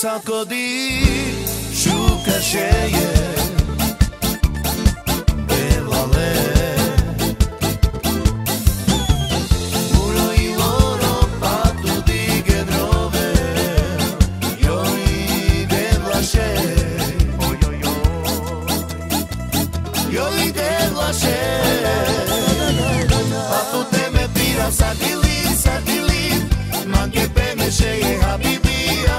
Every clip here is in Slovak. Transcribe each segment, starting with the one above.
Sadkodi Shukasheye Belale Ulo I loro patu di gedrove Yo I devlashe Yo I devlashe Patu te me tira sadili Manke peme sheye habibi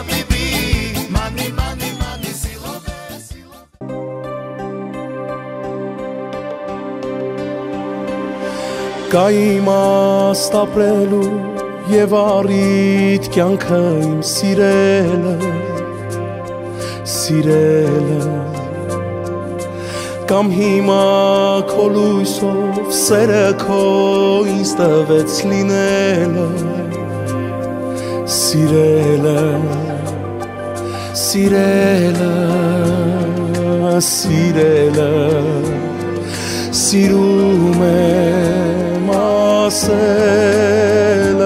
Կայիմաստ ապրելու և առիթ կյանքը իմ սիրելը Կամ հիմա քո լույսով սերը քո ինձ տվեց լինելը Սիրում եմ ասելը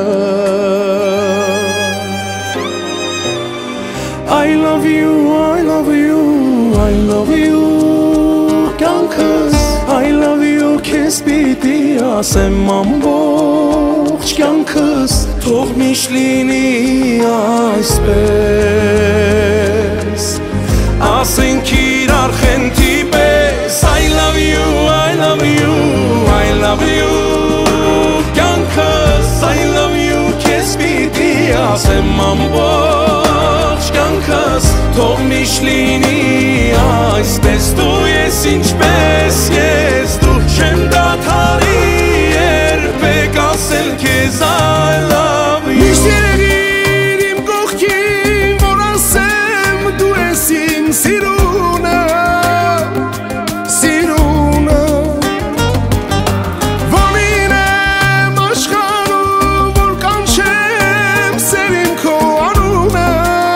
I love you, I love you, I love you Կյանքս I love you քեզ պիտի ասեմ ամբողջ կյանքս Թող միշտ լինի այսպես Ասենք իրար խենթի պես I love you, I love you, I love you Կյանքս I love you քեզ պիտի ասեմ ամբողջ կյանքս Թող միշտ լինի այսպես Դու ես ինչպես ես Դու չեմ դադարի երբեք ասել քեզ I love you Միշտ երևիր իմ կողքին որ ասեմ դու ես իմ սիրունը Որ լինեմ աշխարհում որ կանչեմ սերին քո անունը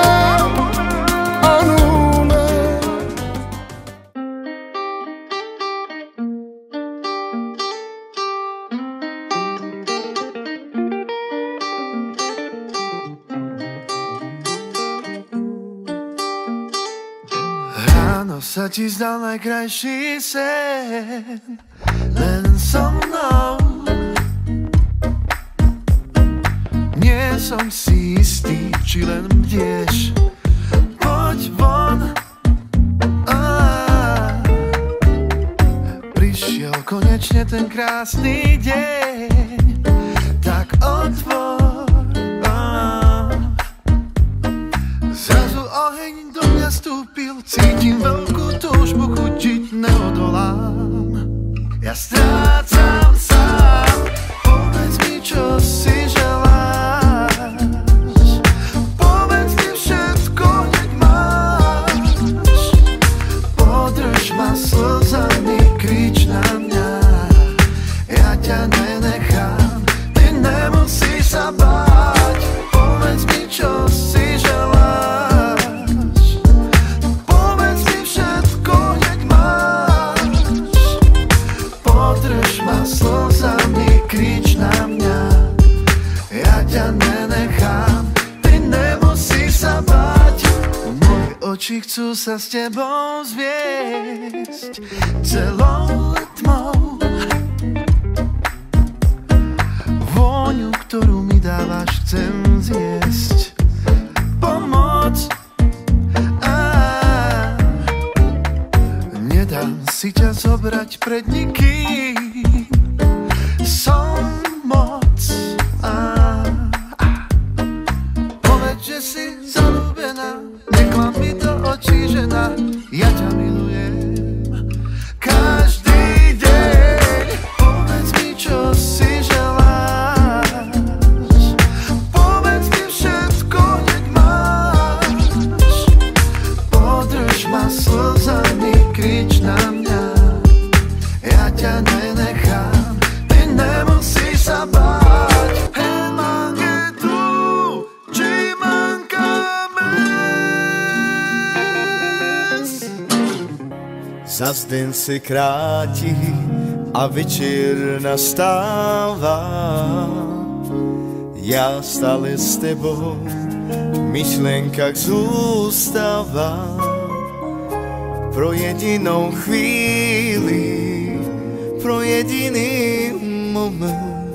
Sa ti zdal najkrajší sen Len so mnou Nie som si istý, či len bdieš Poď von Prišiel konečne ten krásny deň Tak otvor Zrazu oheň do mňa vstúpil Cítim veľkú túžbu chutiť neodolám Ja strácam sám Povedz mi, čo si želáš Povedz mi všetko, nech máš Podrž ma slzami, krič na mňa Ja ťa nenechám Ty nemusíš sa báť Povedz mi, čo si želáš Slzami krič na mňa Ja ťa nenechám Ty nemusíš sa báť Moje oči chcú sa s tebou zviesť Celou tmou Vôňu, ktorú mi dávaš chcem zjesť Pomoc Nedám si ťa zobrať pred nikým Som moc Povedz, že si zaľúbená Neklam mi do očí, žena Ja ťa milujem Každý deň Povedz mi, čo si želáš Povedz mi všetko, nech máš Podrž ma slzami, krič na mňa Ja ťa nenechám Nemusíš sa báť Hej, manke tu Či mankáme Zas den se krátí A večer nastává Ja stále s tebou myšlenkách zústava pro jedinou chvíli, pro jediný moment.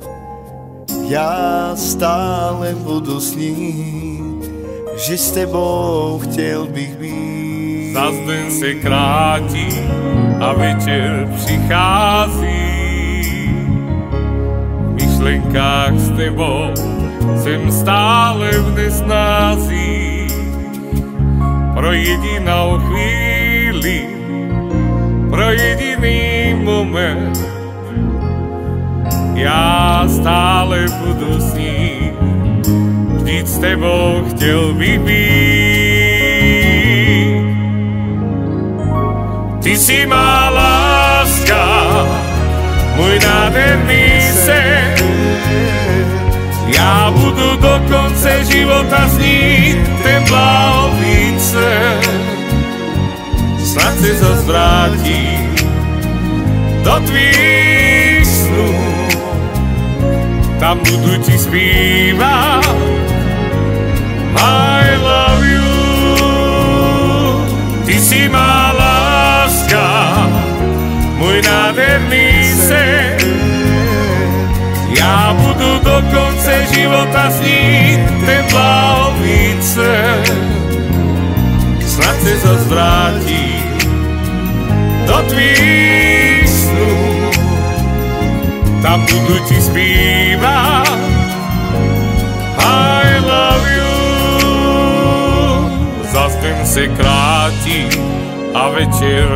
Ja stále budu sníť, že s tebou chtěl bych být. Zas den se krátí a večer přichází. V myšlenkách s tebou jsem stále v nesnází. Pro jedinou chvíli, pro jediný moment. Já stále budu snít, vždyť s tebou chtěl bych být. Ty jsi má láska, můj nádherný sen. Já budu do konce života snít ten blahový sen. Snad se zas vrátím do tvých snů, tam budu ti zpívat I love you. Ty jsi má láska, můj nádherný sen. Já budu do konce života snít ten blahový sen. Snad se zas vrátím do tvých snů, tam budu ti zpívat I love you. Zas den se krátí a večer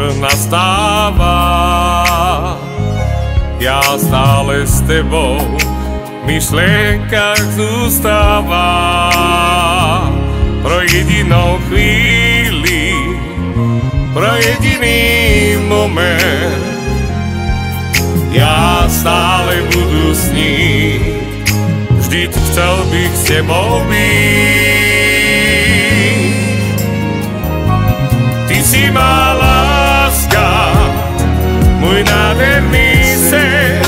nastává. Já stále s tebou v myšlenkách zůstávám. Pro jedinou chvíli, pro jediný moment. Já stále budu snít, vždyť chcel bych s tebou být. Ty jsi má láska, můj nádherný sen.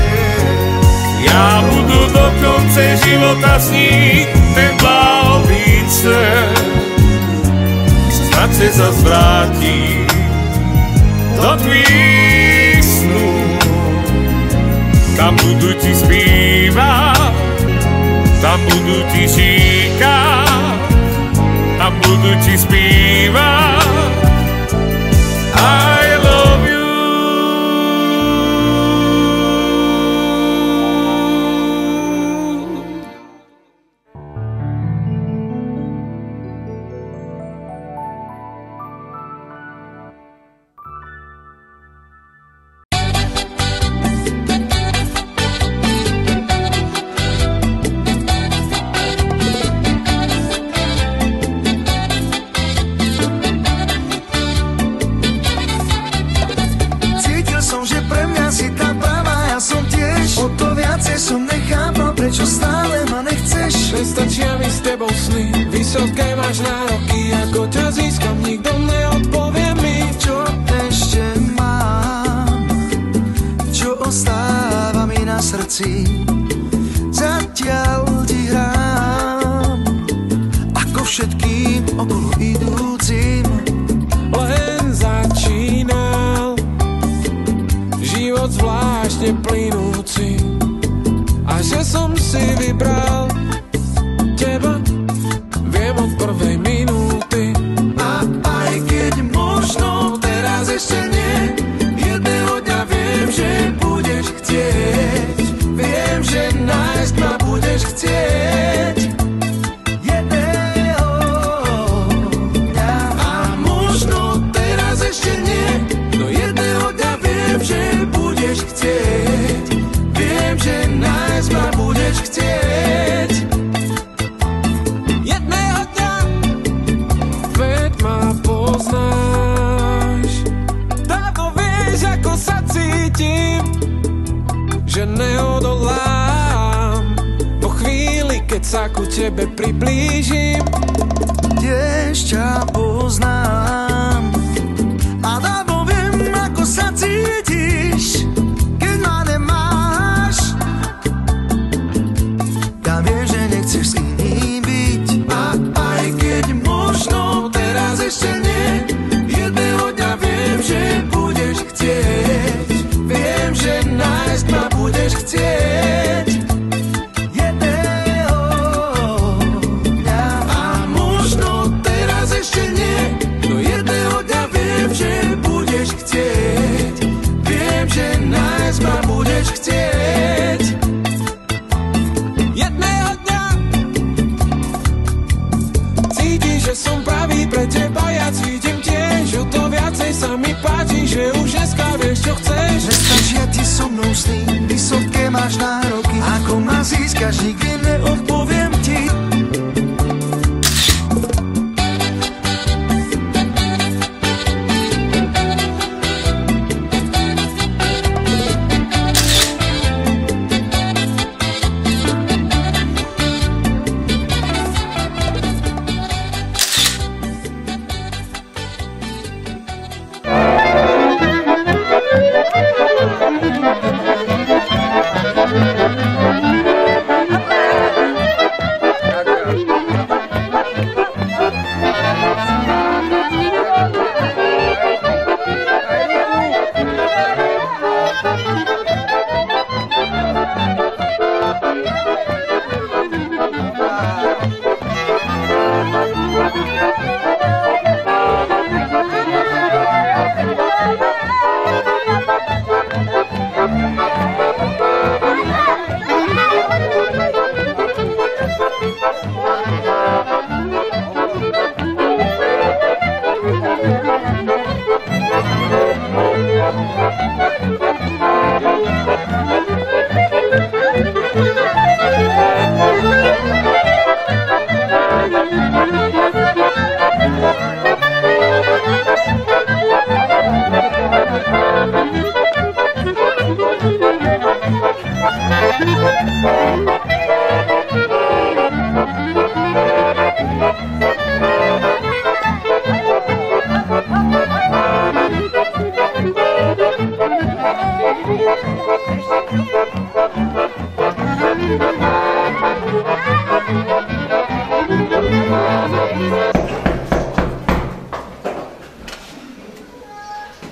Já budu do konce života snít ten blahový sen. Snad se zas vrátím do tvých snů, tam budu ti zpívat, tam budu ti říkat, tam budu ti zpívat I love you. Nestačia mi s tebou sny, vysoké máš nároky, ako ťa získam, nikto neodpovie mi. Čo ešte mám, čo ostáva mi na srdci, zatiaľ ti hrám, ako všetkým okolo idúcim. Len začínal život zvláštne plynúci, a že som si vybral teba, viem od prvej minúty. A aj keď možno teraz ešte nie, jedného dňa viem, že budeš chcieť. Viem, že nájsť ma budeš chcieť. Jedného dňa. A možno teraz ešte nie, no jedného dňa viem, že budeš chcieť. Viem, že nájsť ma budeš chcieť. Že neodolám po chvíli, keď sa ku tebe priblížim. Tiež ťa poznám a dávno viem, ako sa cítiš, keď ma nemáš. Ja viem, že nechceš s iným byť, a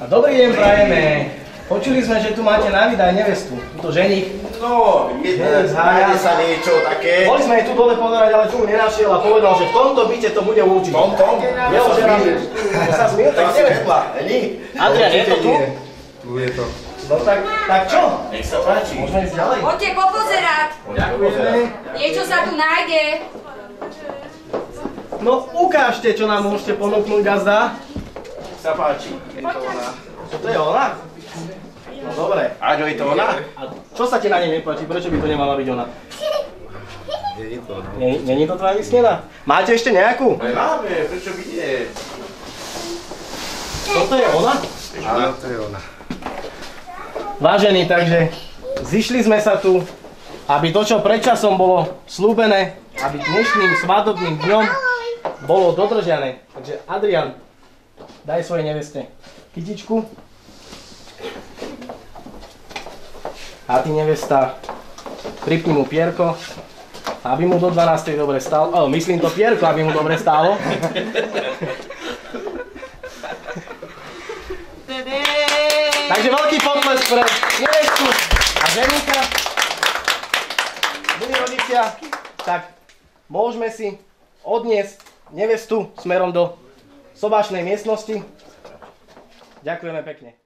Dobrý deň prajeme. Počuli sme, že tu máte na výdaj nevestu. Tuto ženich. No, nájde sa niečo také. Boli sme jej tu dole pozerať, ale tu nenašiel a povedal, že v tomto byte to bude určite. V tomto? Jo, že nám sa zmil, tak nevestla. Adrian, je to tu? Tu je to. No tak čo? Nech sa páči. Môžeme ísť ďalej? Poďte popozerať. Ďakujeme. Niečo sa tu nájde. No ukážte, čo nám môžete ponúknuť, gazda. Nech sa páči. Je to ona. Čo to je ona? No dobre. Aďo, je to ona? A čo sa ti na nej nepáči? Prečo by to nemala byť ona? Je to ona. Není to tvoja vysnená? Máte ešte nejakú? Máme, prečo by nie? Toto je ona? Áno, to je ona. Vážení, takže zišli sme sa tu, aby to, čo predčasom bolo slúbené, aby dnešným svadobným dňom bolo dodržané. Takže Adrian, daj svojej neveste kytičku. A ty, nevesta, pripni mu pierko, aby mu do 12. dobre stálo. Myslím to pierko, aby mu dobre stálo. Takže veľký potlesk pre nevestu a ženíka. Milí rodičia, tak môžeme si odniesť nevestu smerom do sobášnej miestnosti. Ďakujeme pekne.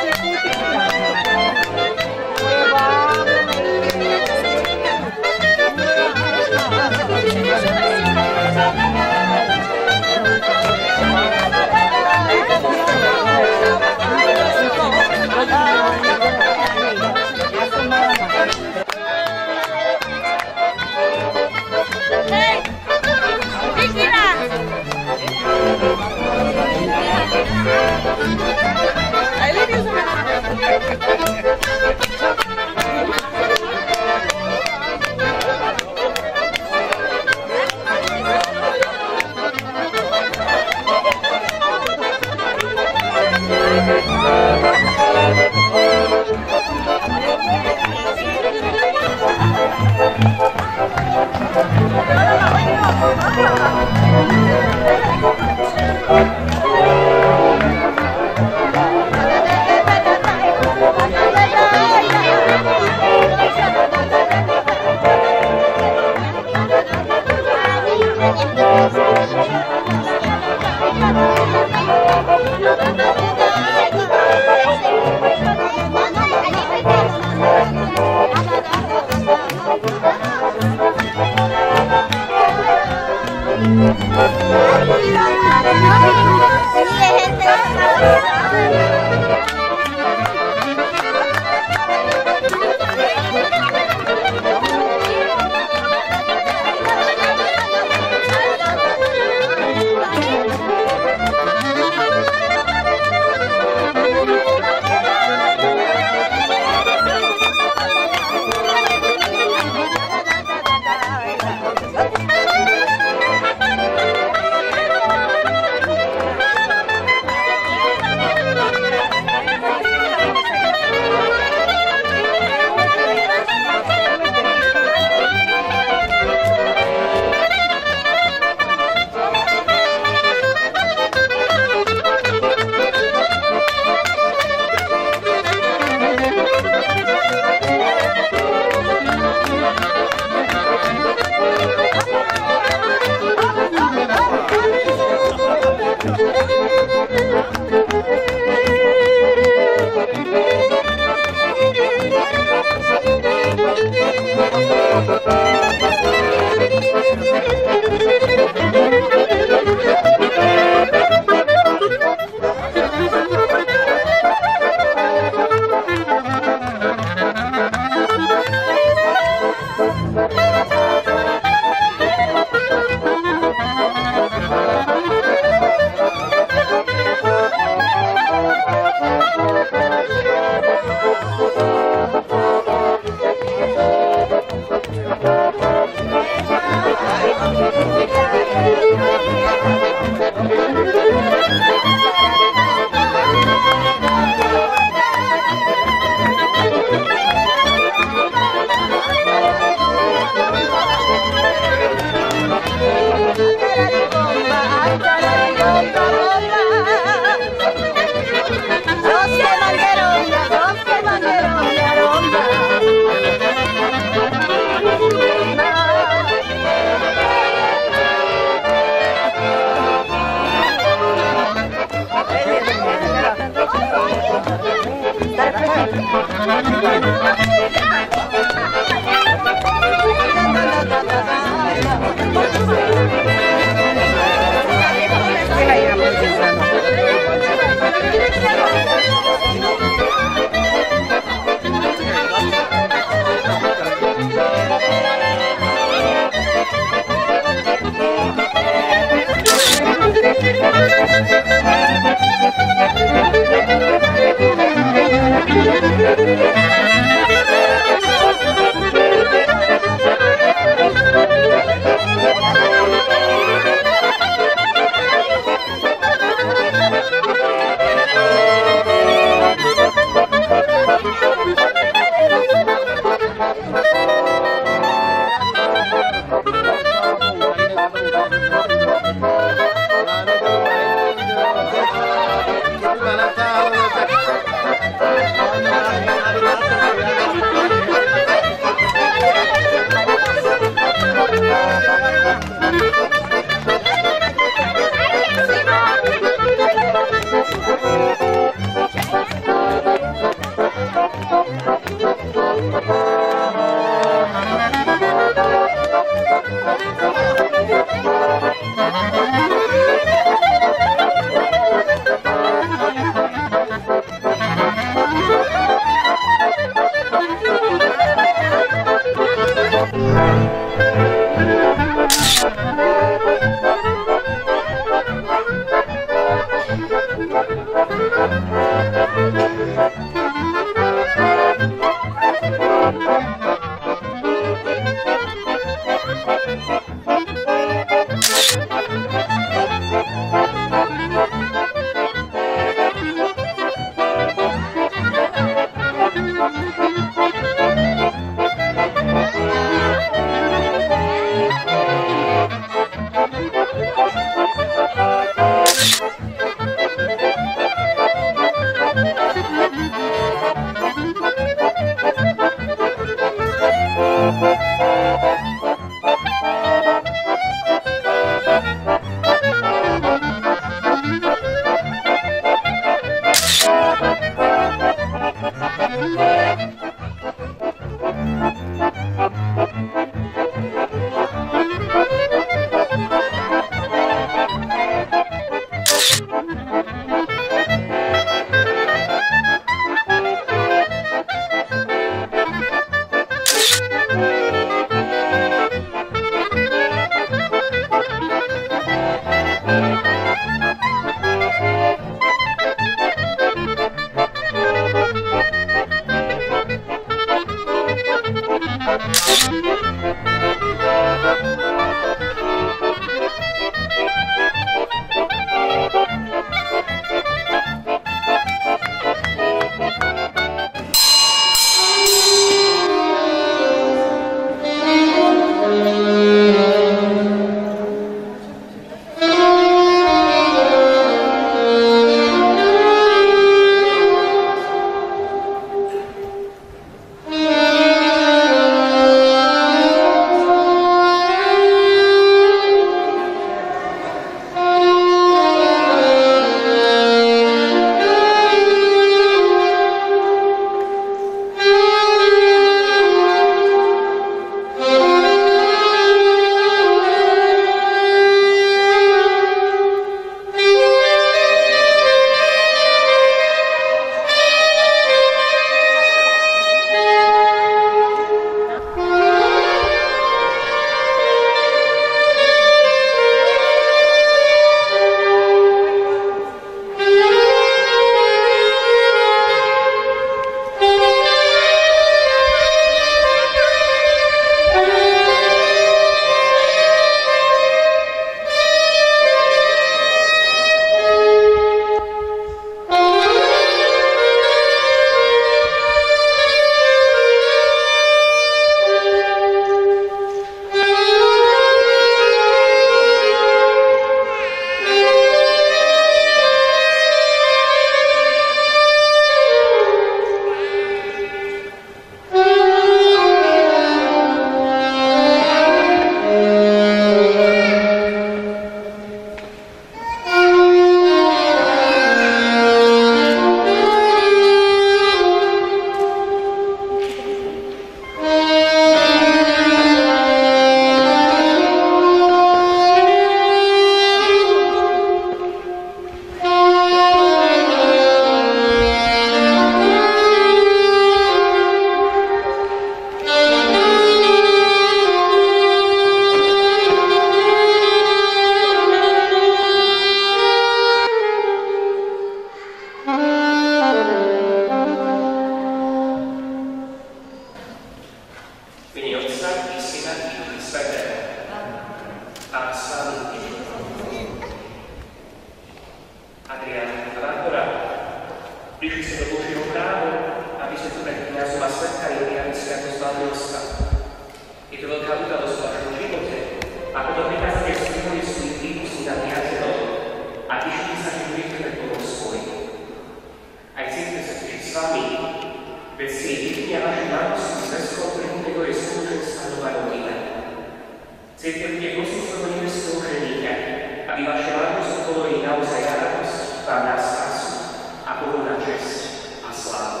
správna spásu a Bohu na česť a slávu.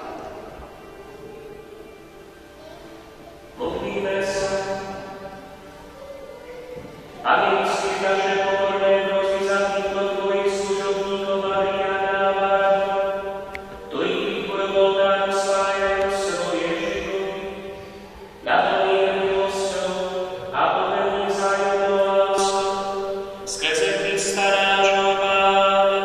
Modlíme sa. Pane, myslíš naše pokorné prosby za týchto tvojich služobníkov Mariana a Martu, ktorí vypovedol nám spájajú svoje životy, naplní milosťou a poverní vzájomnou láskou skrze Krista nášho Pána.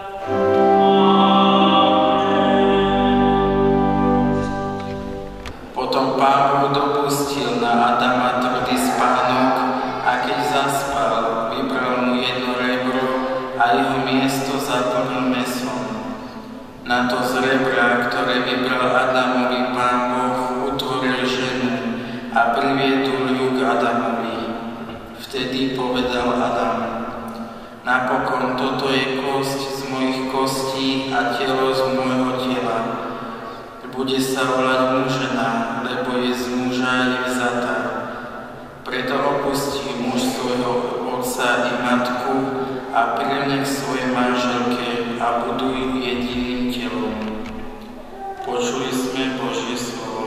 Potom Pán Boh dopustil na Adama tvrdý spánok a keď zaspal, vybral mu jedno rebro a jeho miesto zaplnil mäsom. Na to z rebra, ktoré vybral Adamovi, Pán Boh utvoril ženu a priviedol ju k Adamovi. Vtedy povedal Adam: napokon toto je kosť z mojich kostí a telo z môjho tela. Bude sa volať mužena, lebo je z muža je vzatá. Preto opustí muž svojho otca i matku a prilne k svojej manželke a budú jediným telom. Počuli sme Božie slovo.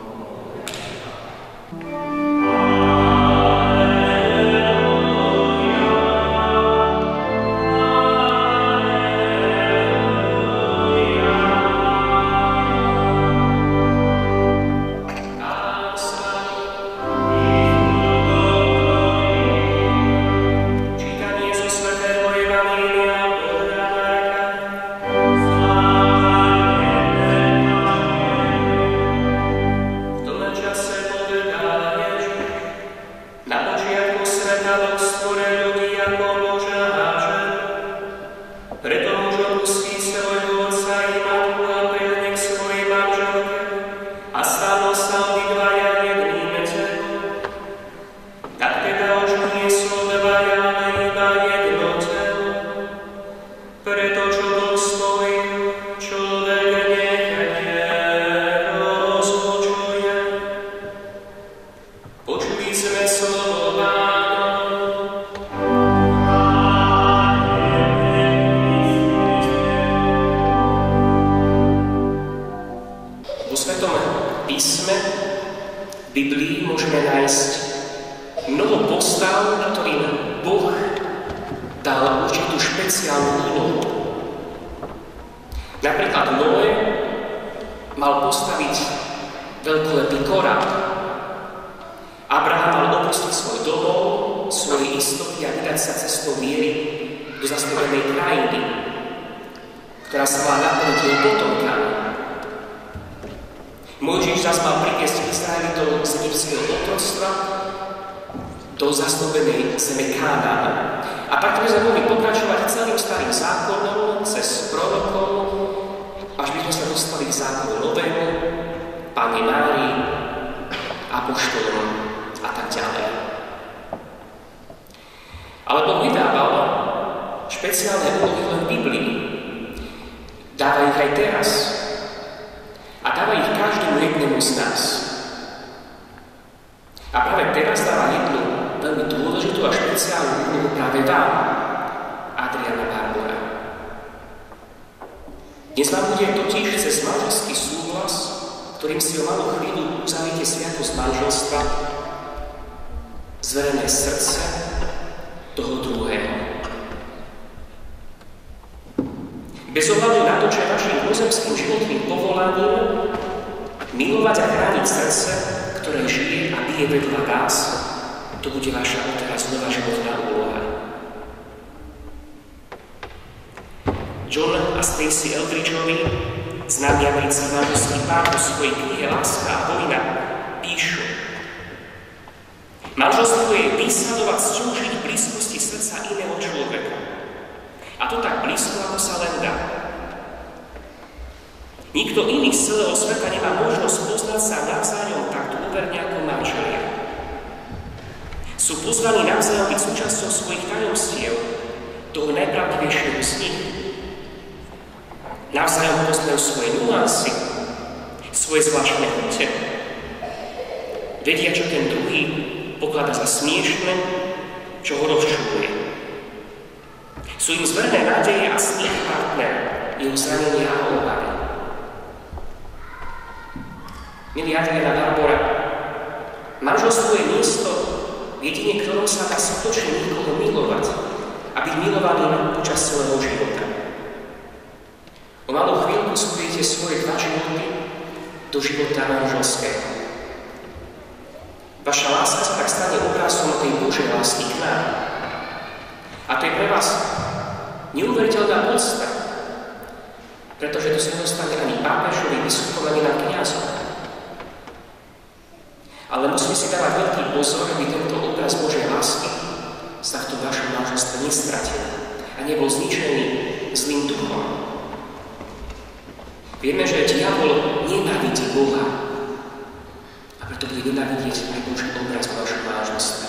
Bez ohľadu na to, čo je vašim pozemským životným povolaním, milovať a chrániť srdce, ktoré žije a bije vedľa vás, to bude vaša odteraz nová životná úloha. John a Stacey Eldridgeovi, známi americkí manželský pár, vo svojej knihe Láska a vojna píšu: manželstvo je výsadovať súžiť v blízkosti srdca iného človeka. A to tak blízko, ako sa len dá. Nikto iný z celého sveta nemá možnosť poznať sa navzájom tak dôverne ako manželia. Sú pozvaní navzájom byť súčasťou svojich tajomstiev, toho najpravdivejšieho z nich. Navzájom poznajú svoje nuansy, svoje zvláštne chute. Vedia, čo ten druhý pokladá za smiešne, čo ho rozčuluje. Sú im zverné nádeje a smiech partner, jeho zranenia a obavy. Milí Adriana Barbora, manželstvo je miesto, v jedine ktorom sa dá skutočne nikoho milovať a byť milovaným počas celého života. O malú chvíľku spojíte svoje dva životy do života manželského. Vaša láska sa tak stane obrazom tej Božej lásky k nám. A to je pre vás neuveriteľná podsta, pretože to sa nedostane ani pápežovi, biskupom, ani na kňazom. Ale musíme si dávať veľký pozor, aby tento obraz Božej lásky sa v tom vašom manželstve nestratil a nebol zničený zlým duchom. Vieme, že diabol nenávidí Boha a preto bude nenávidieť aj Boží obraz v vašom manželstve.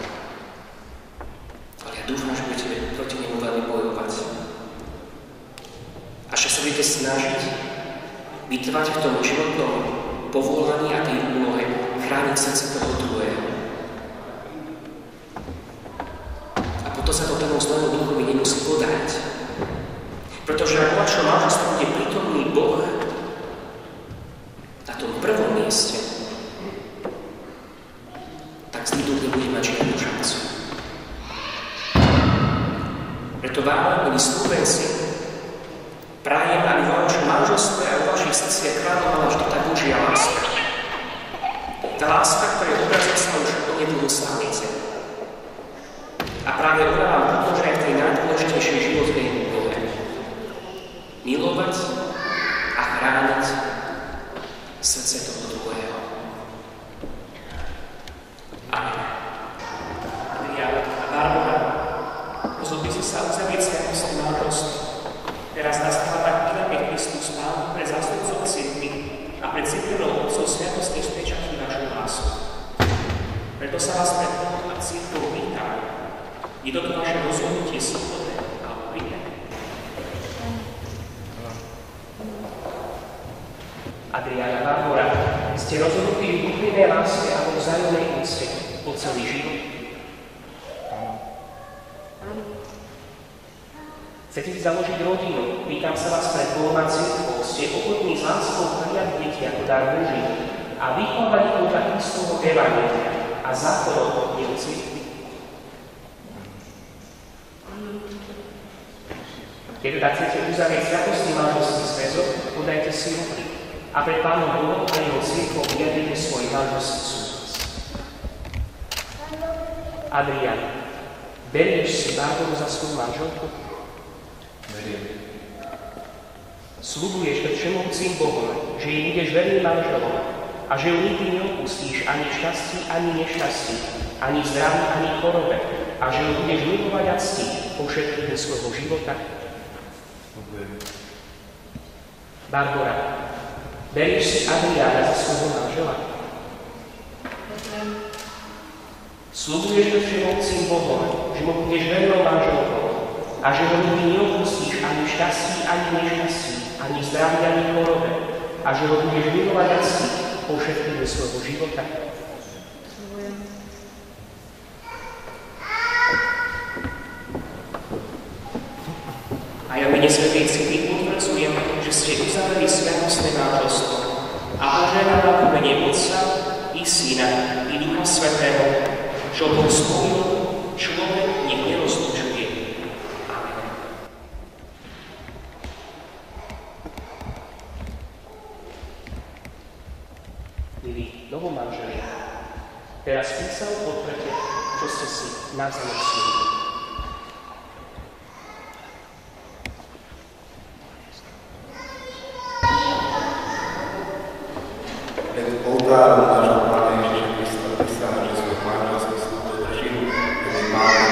Ale ja dúfam, že budete proti nemu veľmi bojovať. A že sa budete snažiť vytrvať v tom životnom povolaní a tej úlohe chrániť srdce toho druhého. A potom sa to tomu zlému duchovi nemusí podať. Pretože ak v vašom manželstve bude prítomný Boh na tom prvom mieste, tak zlý duch nebude mať žiadnu šancu. Preto vám, milí snúbenci, prajem, aby vo vašom manželstve a vo vašich srdciach kráľovala vždy tá Božia láska. Tá láska, ktorá je obrazom sa už onedlho slávite. A práve ona vám pomôže aj v tej najdôležitejšej životnej úlohe. Milovať a chrániť srdce toho druhého. Amen. Adrián a Barbora, rozhodli si sa uzavrieť sviatostné manželstvo. Teraz nastáva tak milé Kristus Pán pre zástupcov cirkvi a pred cirkevnou otcov sviatostnej spečatí vašu lásku. Preto sa vás pred Bohom a cirkvou pýtam, je toto vaše rozhodnutie slobodné a úprimné. Adrián a Barbora, ste rozhodnutí v úprimnej láske a vo vzájomnej úcte po celý život? Chcete si založiť rodinu? Pýtam sa vás pred Bohom a cirkvou. Ste ochotní s láskou prijať deti ako dar Boží a vychovať ich podľa Kristovho evanjelia a zákonov jeho cirkvi? Keď teda chcete uzavrieť sviatostný manželský zväzok, podajte si ruky a pred Pánom Bohom a jeho cirkvou vyjadrite svoj manželský súhlas. Adrián, berieš si Barboru za svoju manželku? Verím. Sľubuješ pred všemovcím Bohom, že jej budeš verným manželom a že ju nikdy neopustíš ani v šťastí, ani nešťastí, ani v zdraví, ani v chorobe a že ju budeš milovať a ctiť po všetkých dni svojho života? Barbora, berieš si Adriána za svojho manžela? Sľubuješ pred všemovcím Bohom, že mu budeš vernou manželkou a že ho nikdy neopustíš ani v šťastí, ani nešťastí, ani v zdraví, ani v chorobe a že ho budeš milovať a ctiť po všetkých dni svojho života? A ja mene Svätej Cirkvi potvrdzujem, že ste uzavreli sviatostné manželstvo a požehnám vám v mene Otca i Syna i Ducha Svätého, čo Boh spojil, človek nech nerozlučuje. Amen. Milí novomanželia, teraz písal potvrďte, čo ste si navzájom slúbili. Oltárom nášho Pána Ježiša Krista písané, že svoj manželský sľub dodržím, že máme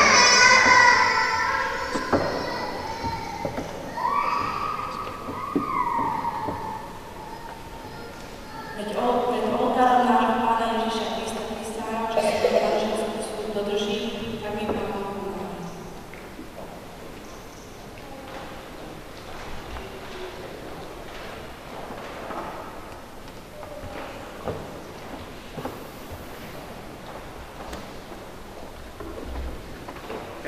Veď pred oltárom nášho Pána Ježiša Krista písané, že svoj manželský sľub dodržím, tak mi Pán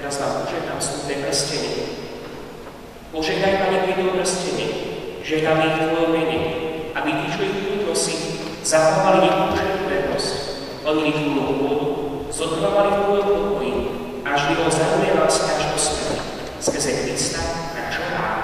Teraz vám požehnám slúbne prstenie. Požehnaj, Pane, prídom prstenie, žehnám ich v Tvojom mene, aby tí, čo ich budú nosiť, zachovali nepúšenú vernosť, plnili Tvoju vôľu, zotrvávali v Tvojom pokoji, až by on zahuje láska až do smrti, skrze Krista, nášho Pána.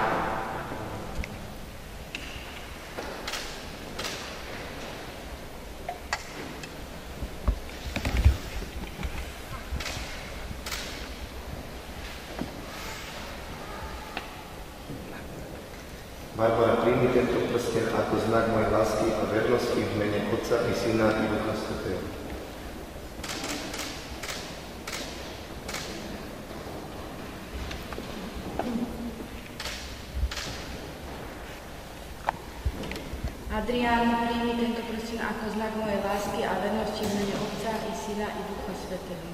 Barbara, príjmi tento prsten ako znak mojej lásky a vernosti v mene Otca i Syna i Ducha Svätého. Adrián, príjmi tento prsten ako znak mojej lásky a vernosti v mene Otca i Syna i Ducha Svätého.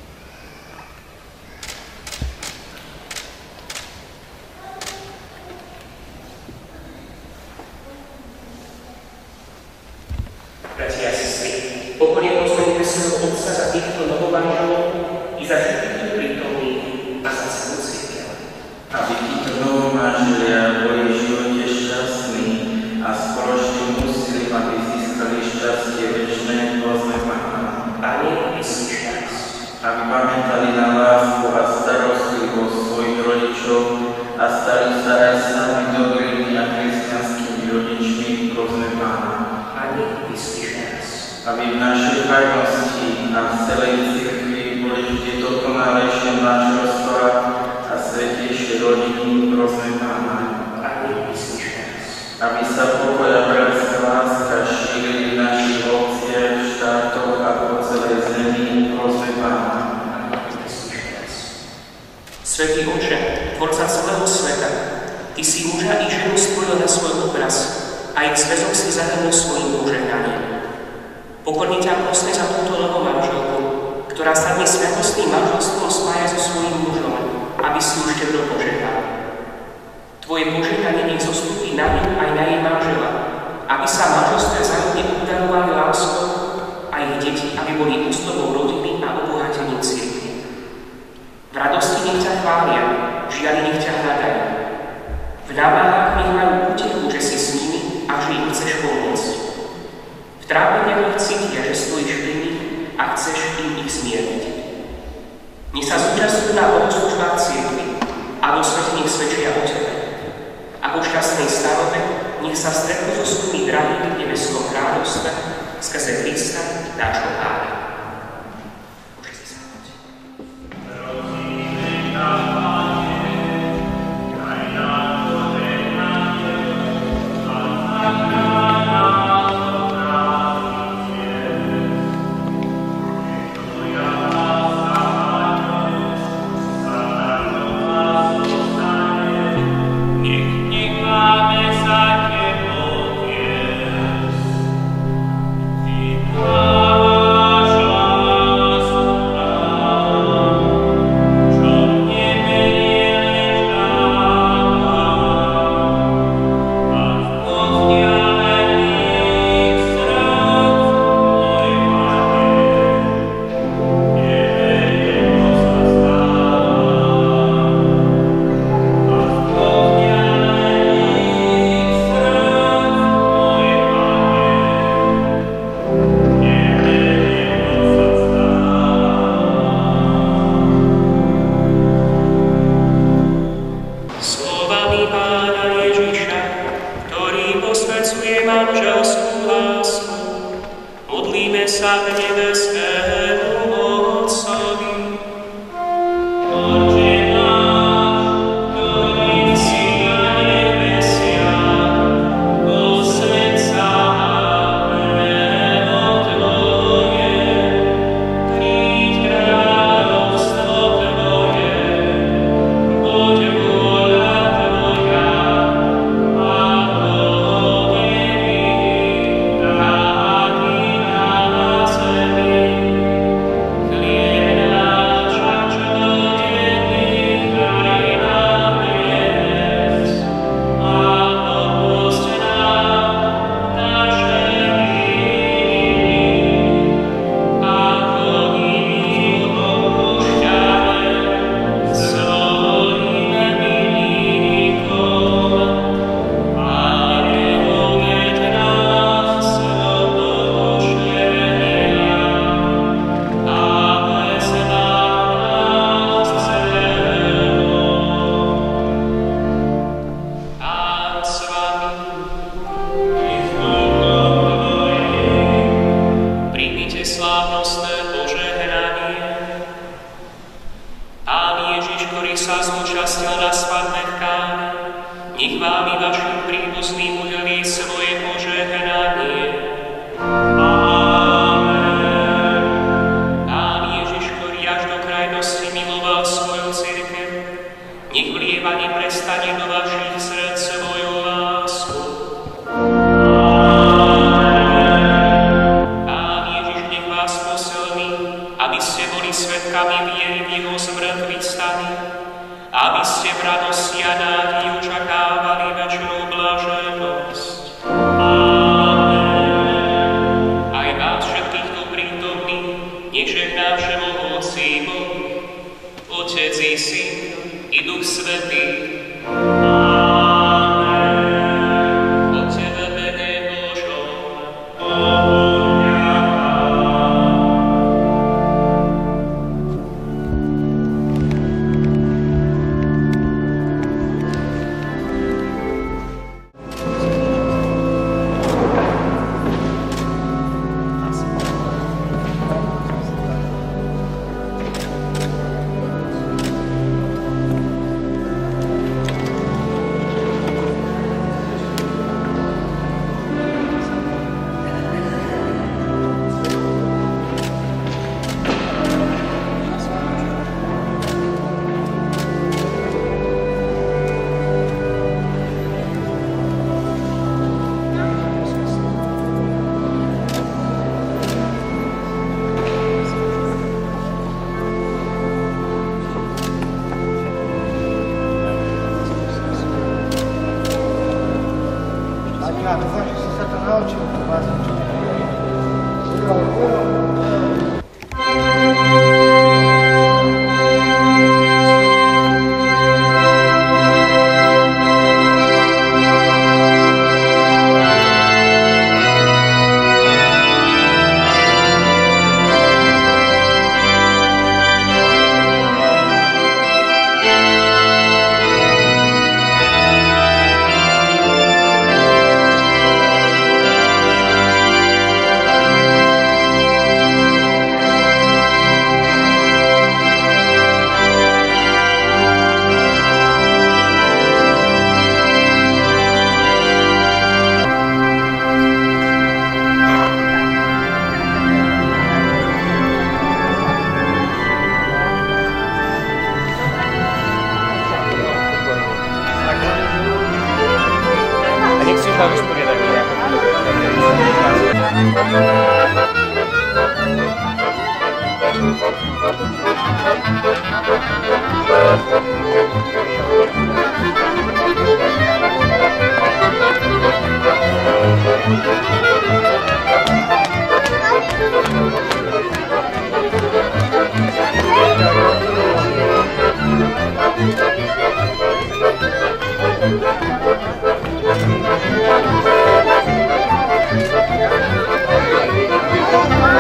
Bratia a sestry, pokojne prosím svojho Otca za týchto novomanželov i za všetkých prítomných a za celú cirkev. Aby títo novomanželia boli v živote šťastní a spoločne museli, aby získali šťastie večné pozme Pána. Pane, vyslíš nás. Aby pamätali na lásku a starostlivosť svojich rodičov a stali sa aj sami dobrými a kresťanskými rodičmi pozme Pána. Pane, vyslíš nás. Aby v našej farnosti a v celej cirkvi boli vždy dokonalejšie manželstvá a svätejšie rodiny, prosme Pána. Pane, vyslíš nás. Aby sa pokoj a bratská láska šírili v našich obciach, štátoch a po celej zemi, prosme Pána. Pane, vyslíš nás. Svätý Otče, Tvorca celého sveta, Ty si muža i ženu stvoril na svoj obraz a ich zväzok si zahrnul svojim požehnaním. Pokorne ťa prosím za túto novú manželku, ktorá sa dnes sviatostným manželstvom spája so svojím mužom, aby si ju štedro požehnal. Tvoje požehnanie nech zostupí na ňu aj na jej manžela, aby sa manželstve vzájomne obdarovali láskou a ich deti, aby boli úctovou rodiny a obohatením cirkvi. V radosti nech ťa chvália, v žiali nech ťa hľadajú. V námahách nech majú útechu, že si s nimi a že im chceš pomôcť. V trápeniach nech cítia, že stojíš pri nich a chceš im ich zmierniť. Nech sa zúčastňujú na bohoslužbách cirkvi a vo svete nech svedčia o Tebe. A po šťastnej starobe nech sa stretnú so svojimi drahými v nebeskom kráľovstve skrze Krista, nášho Pána. Môžete sa hovať. Amen. na svadbe tkáne, nech vám i vašim príbuzným udelí svoje požehnanie. Amen. Pán Ježiš, ktorý až do krajnosti miloval svoju cirkev, nech vlieva neprestane do vašich srdc svoju lásku. Pán Ježiš, nech vás posilní, aby ste boli svedkami viery v jeho zmrtvých stany, aby ste v radosti a nádeji očakávali večnú blaženosť. Amen. Aj vás všetkých tu prítomných nech žehná všemohúci Boh, Otec i Syn i Duch Svätý. Amen. Poďte v mene Božom. Dúfam, že si sa to naučil, to vás učil.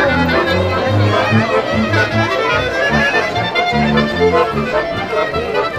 Thank you.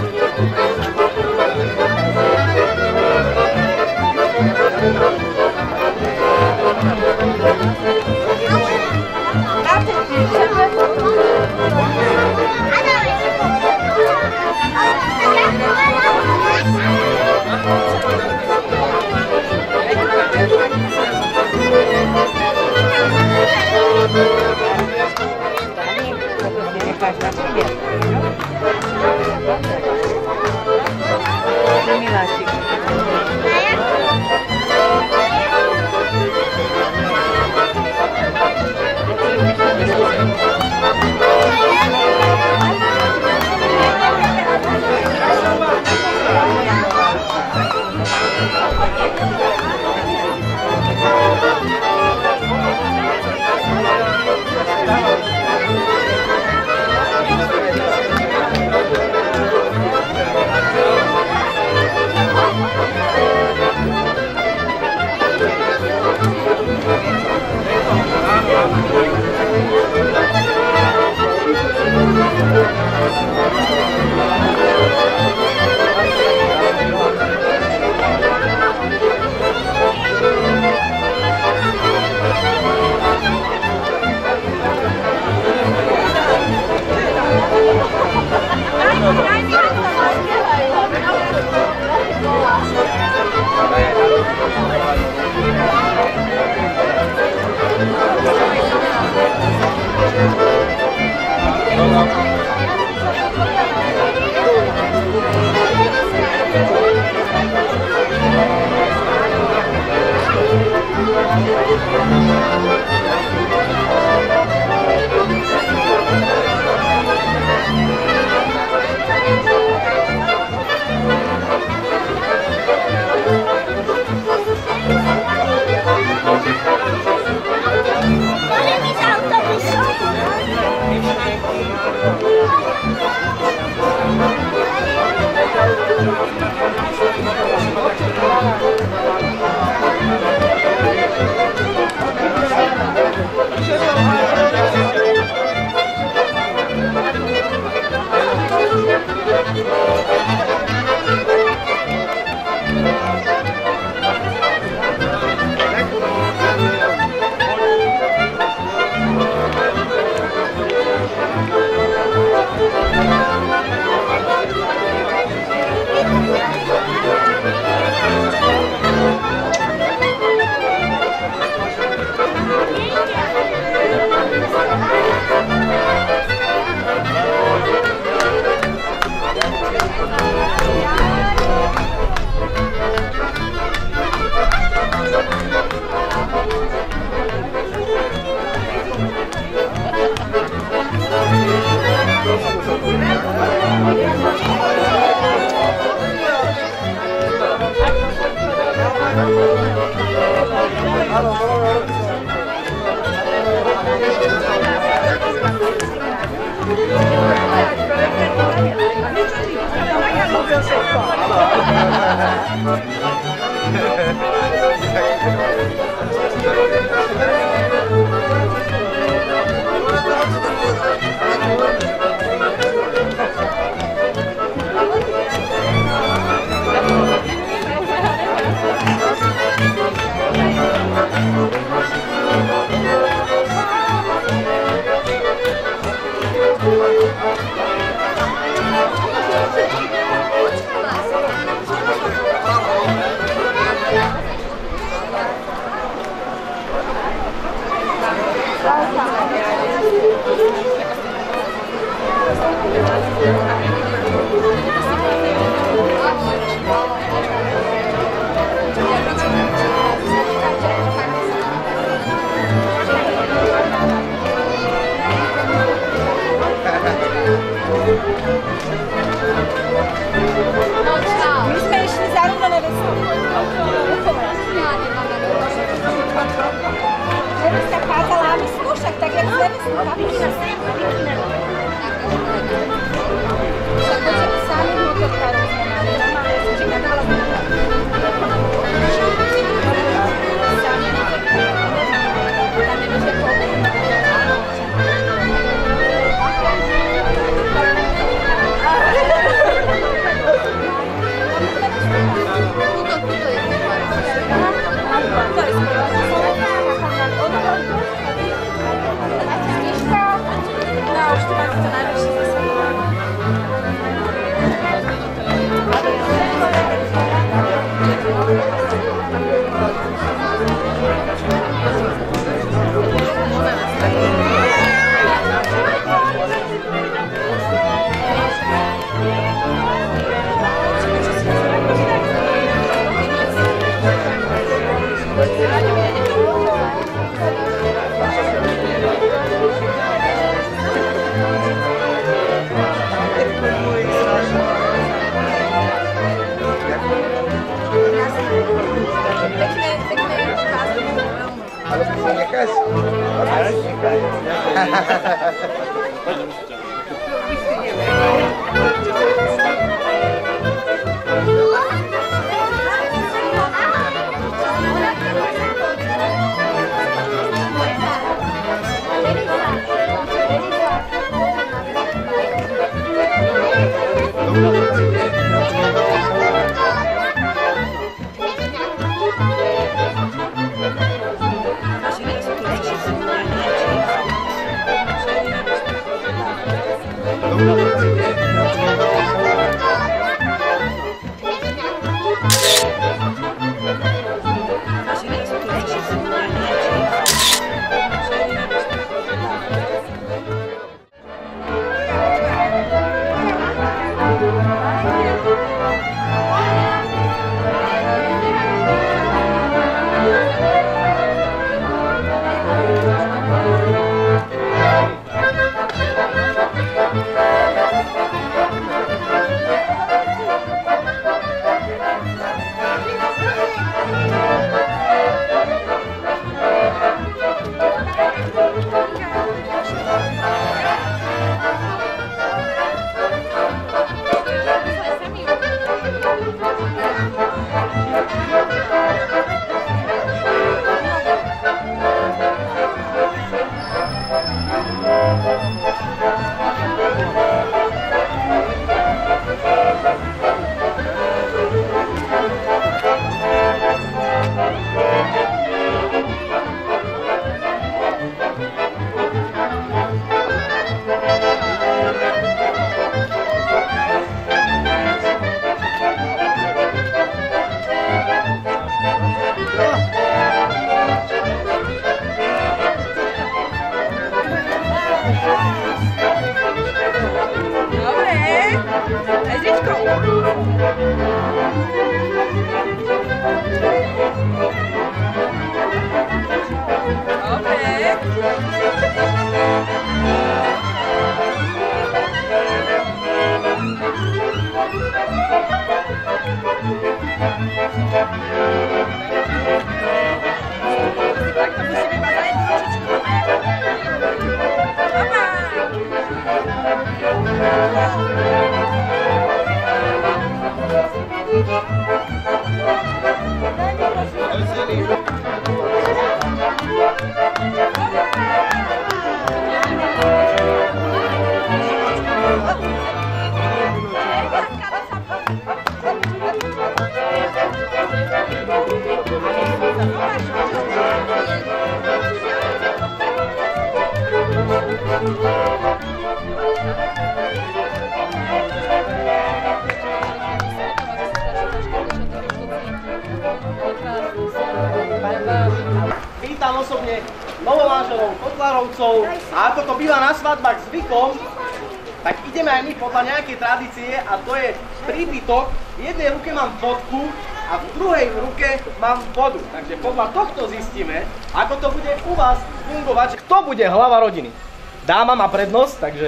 Vítam osobne novomanželov Kotlárovcov a ako to býva na svadbách zvykom, tak ideme aj my podľa nejakej tradície a to je príbytok. V jednej ruke mám vodku a v druhej ruke mám vodu. Takže podľa tohto zistíme, ako to bude u vás fungovať, kto bude hlava rodiny. Dáma má prednosť, takže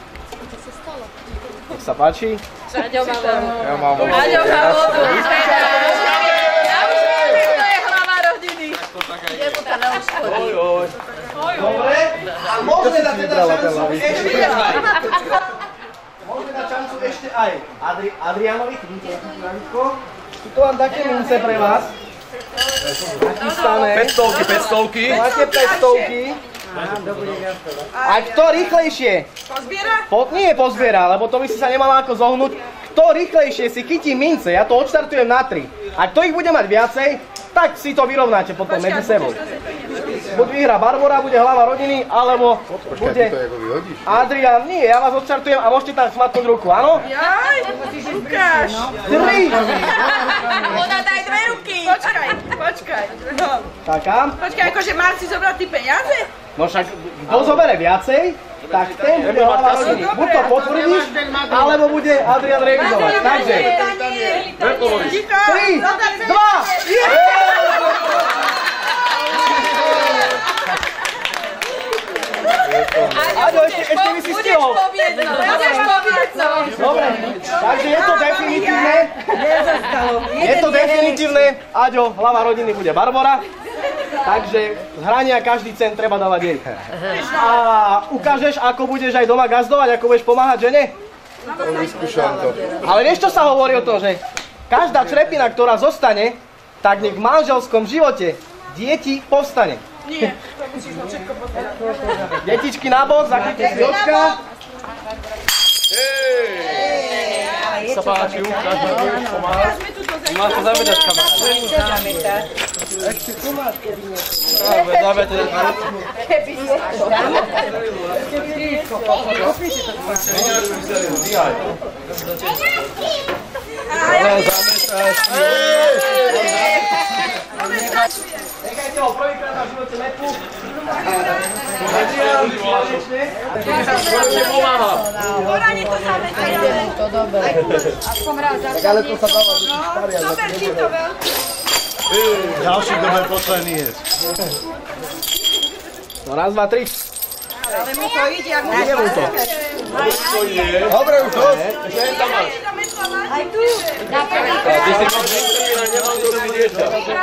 nech sa páči. Aďo má vodu. Ja mám vodu. Aďo má vodu. Kto je hlava rodiny? Devuta neuškodí. Dobre, a môžeme dať teda šancu ešte aj. Môžeme dať šancu ešte aj Adrianovi. Tu mám také mince pre vás. Nachystané. 500. Máte 500. A kto rýchlejšie? Pozbiera? Nie pozbiera, lebo to by si sa nemala ako zohnúť. Kto rýchlejšie si chytí mince, ja to odštartujem na 3. A kto ich bude mať viacej, tak si to vyrovnáte potom medzi sebou. Buď vyhrá Barbora, bude hlava rodiny, alebo bude Adrian. Nie, ja vás odštartujem a môžete tam smatnúť ruku, áno? Jaj, ukáž. 3. Ona daj 2 ruky. Počkaj. Taká. Počkaj, akože mal si zobrať ty peniaze? No však, kto zobere viacej, tak ten bude hlava rodiny. Buď to potvrdíš, alebo bude Adrian revizovať. Takže 3, 2, 1. Aďo, ešte by si stihol. Dobre, takže je to definitívne. Je to definitívne. Aďo, hlava rodiny bude Barbora. Takže z hrania každý cent treba dávať jej. A ukážeš, ako budeš aj doma gazdovať, ako budeš pomáhať žene? Vyskúšam to. Ale vieš, čo sa hovorí o tom, že každá črepina, ktorá zostane, tak nech v manželskom živote deti povstane. Nie, to musíš mať všetko pozerať. Detičky na bok, zakryte si očka. Sa páči, ukáž ma tu, pomáhaš. Máš to zavedať, kamarát. Ešte tu máš, keby nie. Zavedať. Keby nie. Nechajte ho prvýkrát na živote metku. Korani to zametaj. To dobre. Aspoň raz za Tak ale to sa dáva do tých pariak. Zober si to veľký. Ďalší, kto bude posledný jesť. No raz, dva, tri. Ale mu to ide, ak mu Ide mu to. Dobre, už to. Aj tu. Ty si máš vystrpiť, nemám to vidieť.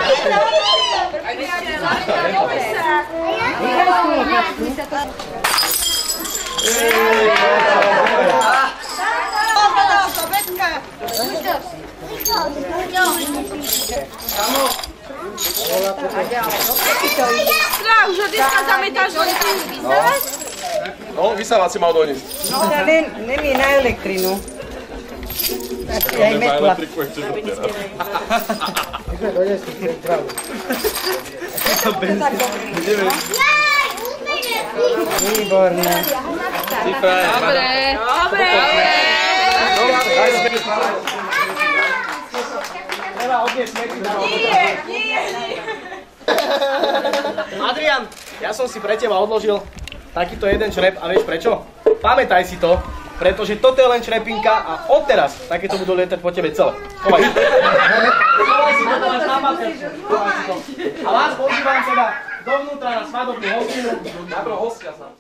Už ho dneska zametáš do vysávač? No, vysávač si mal doniesť. No, nemí na elektrinu. Na elektriku chceš dopiera. Výborné. Dobre. Treba odniesť smetky. Nie. Adrian, ja som si pre teba odložil takýto jeden črep a vieš prečo? Pamätaj si to, pretože toto je len črepinka a odteraz takéto budú lietať po tebe celé. Chovaj si. Chovaj si, toto máš na papier. A vás pozývam teda dovnútra na svadobnú hostinu. Dobro, hostia sa.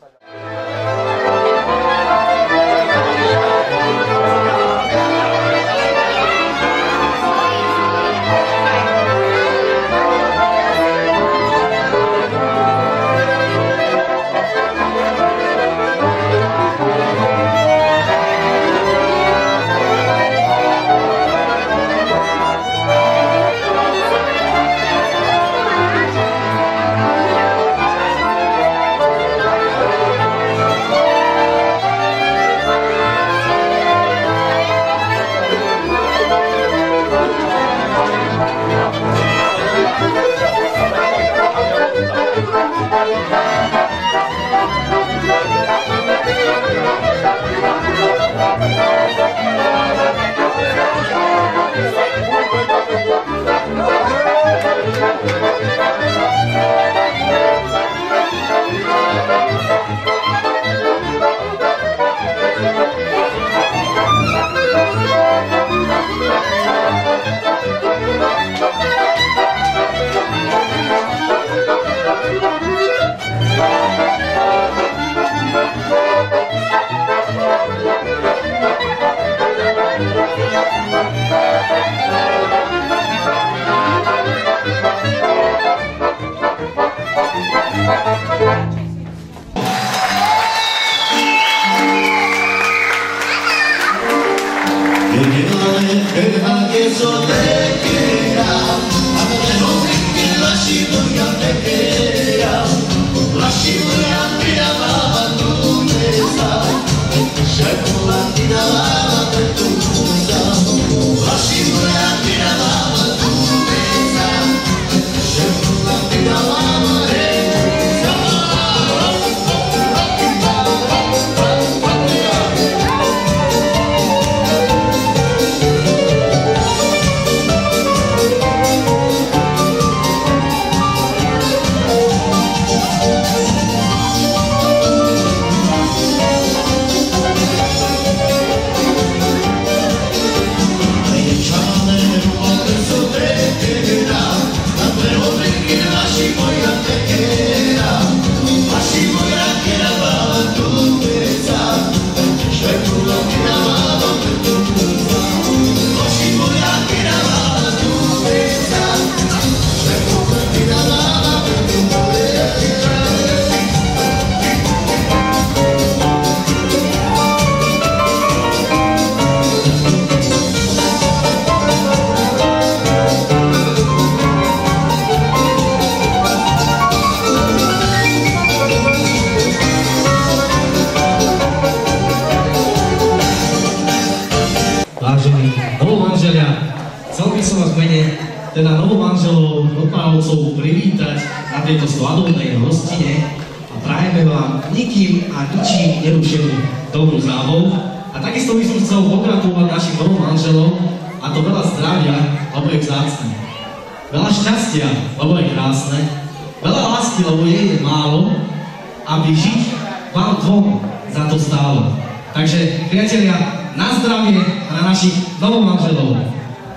teda novomanželov, Otmárovcov privítať na tejto svadobnej hostine a prajeme vám nikým a ničím nerušenú dobrú zábavu. A takisto by som chcel pogratulovať našim novomanželom, a to veľa zdravia, lebo je vzácne. Veľa šťastia, lebo je krásne. Veľa lásky, lebo jej je málo. Aby žiť vám dvom za to stálo. Takže, priatelia, na zdravie a na našich novomanželov.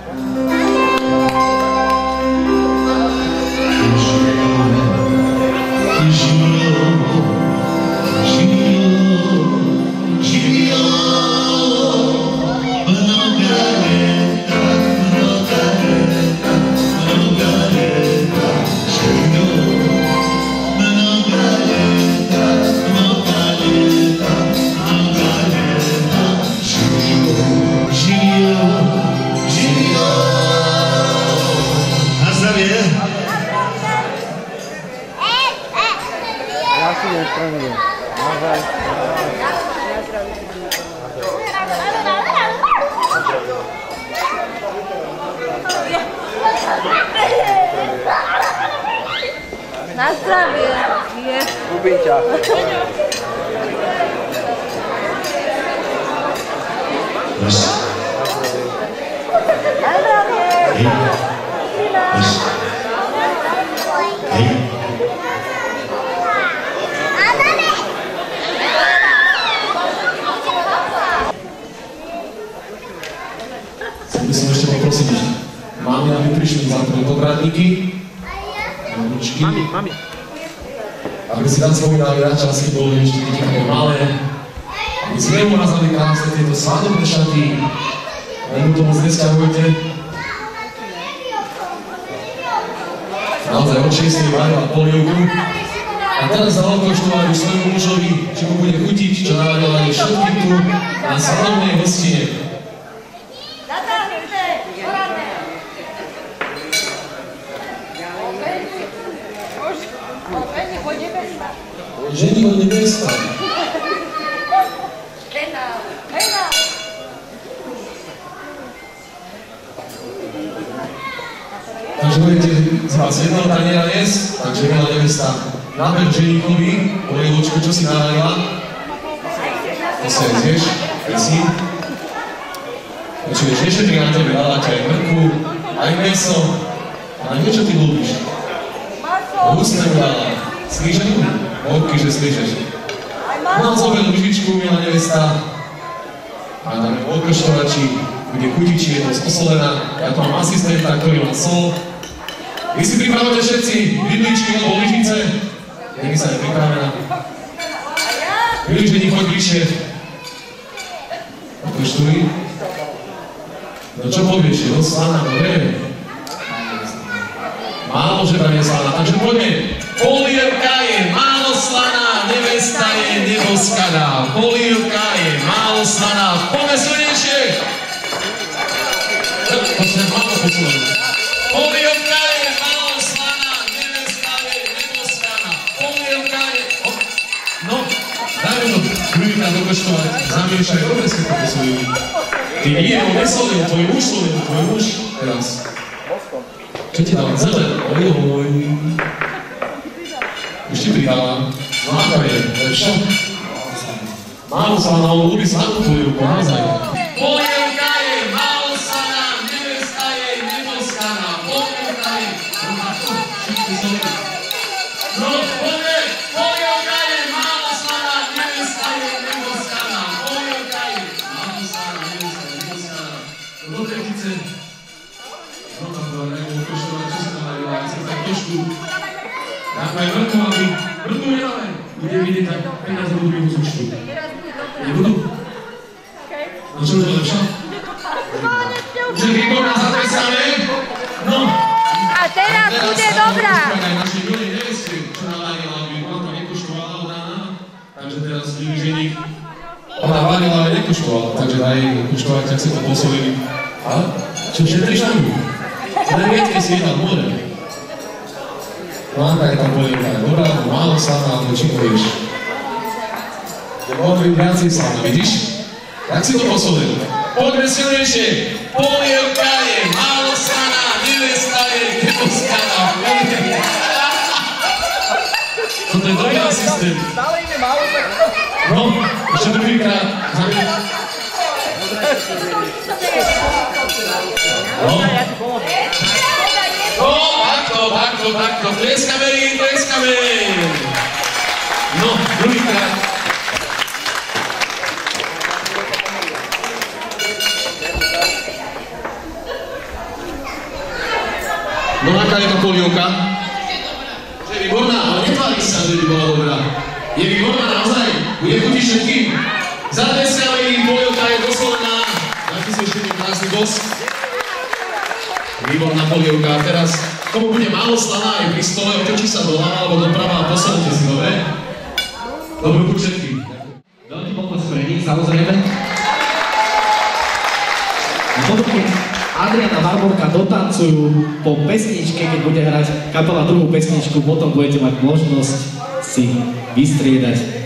Na zdravie. Je. Ľúbim ťa. Na zdravie. poprosiť mami, aby prišli za fotografníky. Mami. Aby si tam spomínali na čas, keď boli ešte deti také malé. Aby si neumazali krásne tieto svadobné šaty. Len mu to moc nesťahujte. Naozaj od 6. varila polievku. A teraz za odkoštovali svojmu mužovi, či mu bude chutiť, čo navarila aj všetkým tu na svadobnej hostine. Žení ho nevesta. Takže budete z vás jedného taniera jesť, takže milá nevesta náber ženíkovi, polievočku, čo si navarila. To sa aj zješ, si. Počuješ, nešetrí na tebe, dáva ti aj mrkvu, aj meso, ale niečo ty ľúbiš. Husné mu dáva. Slížeš? Obky, že slížeš. Mám zober lžičku, milá nevesta. A dáme odkoštovači, bude chutiť, či je to sposolená. Ja tu mám asistenta, ktorý má sol. Vy si pripravujete všetci vidličky alebo lyžice? Nech sa je pripravená. Vyližení, choď bližšie. Odkoštuj. No čo povieš, je dosť slaná, no neviem. Málo žeba nie je slaná, takže poďme. Polievka je málo slaná, nevesta je neboskaná. Polievka je málo slaná, poďme silnejšie. Počne málo posúvať. Polievka je málo slaná, nevesta je neboskaná. Polievka je... No, dajme to prvýkrát dokoštovať. Zamiešaj, dobre si to posúvajú. Ty nie, on nesolil, tvoj muž solil, tvoj muž teraz. Čo ti dal? Zelen? Ojoj. Už ti pridávam. No ako je? Lepšie? Málo slaná, on ľúbi slanú polievku, naozaj. Polievka je málo slaná, nevesta je neboskaná. Polievka je... No, poďme! Polievka je málo slaná, nevesta je neboskaná. Polievka je málo slaná, nevesta je neboskaná. Do tretice. No tam to nebolo koštovať, čo sa tam navila, ja som tak trošku... Dáme aj vrtku, aby... Vrtku nedáme! Bude vidieť, tak peniaze budú mi účtu. Nebudú? No čo už je lepšia? Už je výborná, zatresáme? No! A teraz bude dobrá! Aj našej milej neveste, čo navarila, aby vám to nekoštovala od rána. Takže teraz vyliženík. Ona varila, ale nekoštovala, takže daj koštovať, tak si to posolili. Ale? Čo šetriš tam? Len vietke si jedal more. No aká je tam polievka? Dobrá, málo slaná, alebo či povieš? Je mohlo byť viacej slaná, vidíš? Jak si to posolil? Poďme silnejšie! Polievka je málo slaná, nevesta je neboskaná. Toto je dobrý asistent. Stále ide málo, tak... No, ešte druhýkrát. No. Takto, tlieskame im. No, druhýkrát. No, aká je to polievka? Že je výborná, ale netvári sa, že by bola dobrá. Je výborná naozaj, bude chutiť všetkým. Zatleskame im, polievka je doslovná. Dajte si ešte ten krásny bosk. Výborná polievka. A teraz, komu bude málo slaná, je pri stole, otočí sa doľava alebo doprava a posolte si, dobre? Dobrú chuť všetkým. Veľký pokles pre nich, samozrejme. A potom, keď Adrián a Barborka dotancujú po pesničke, keď bude hrať kapela druhú pesničku, potom budete mať možnosť si vystriedať.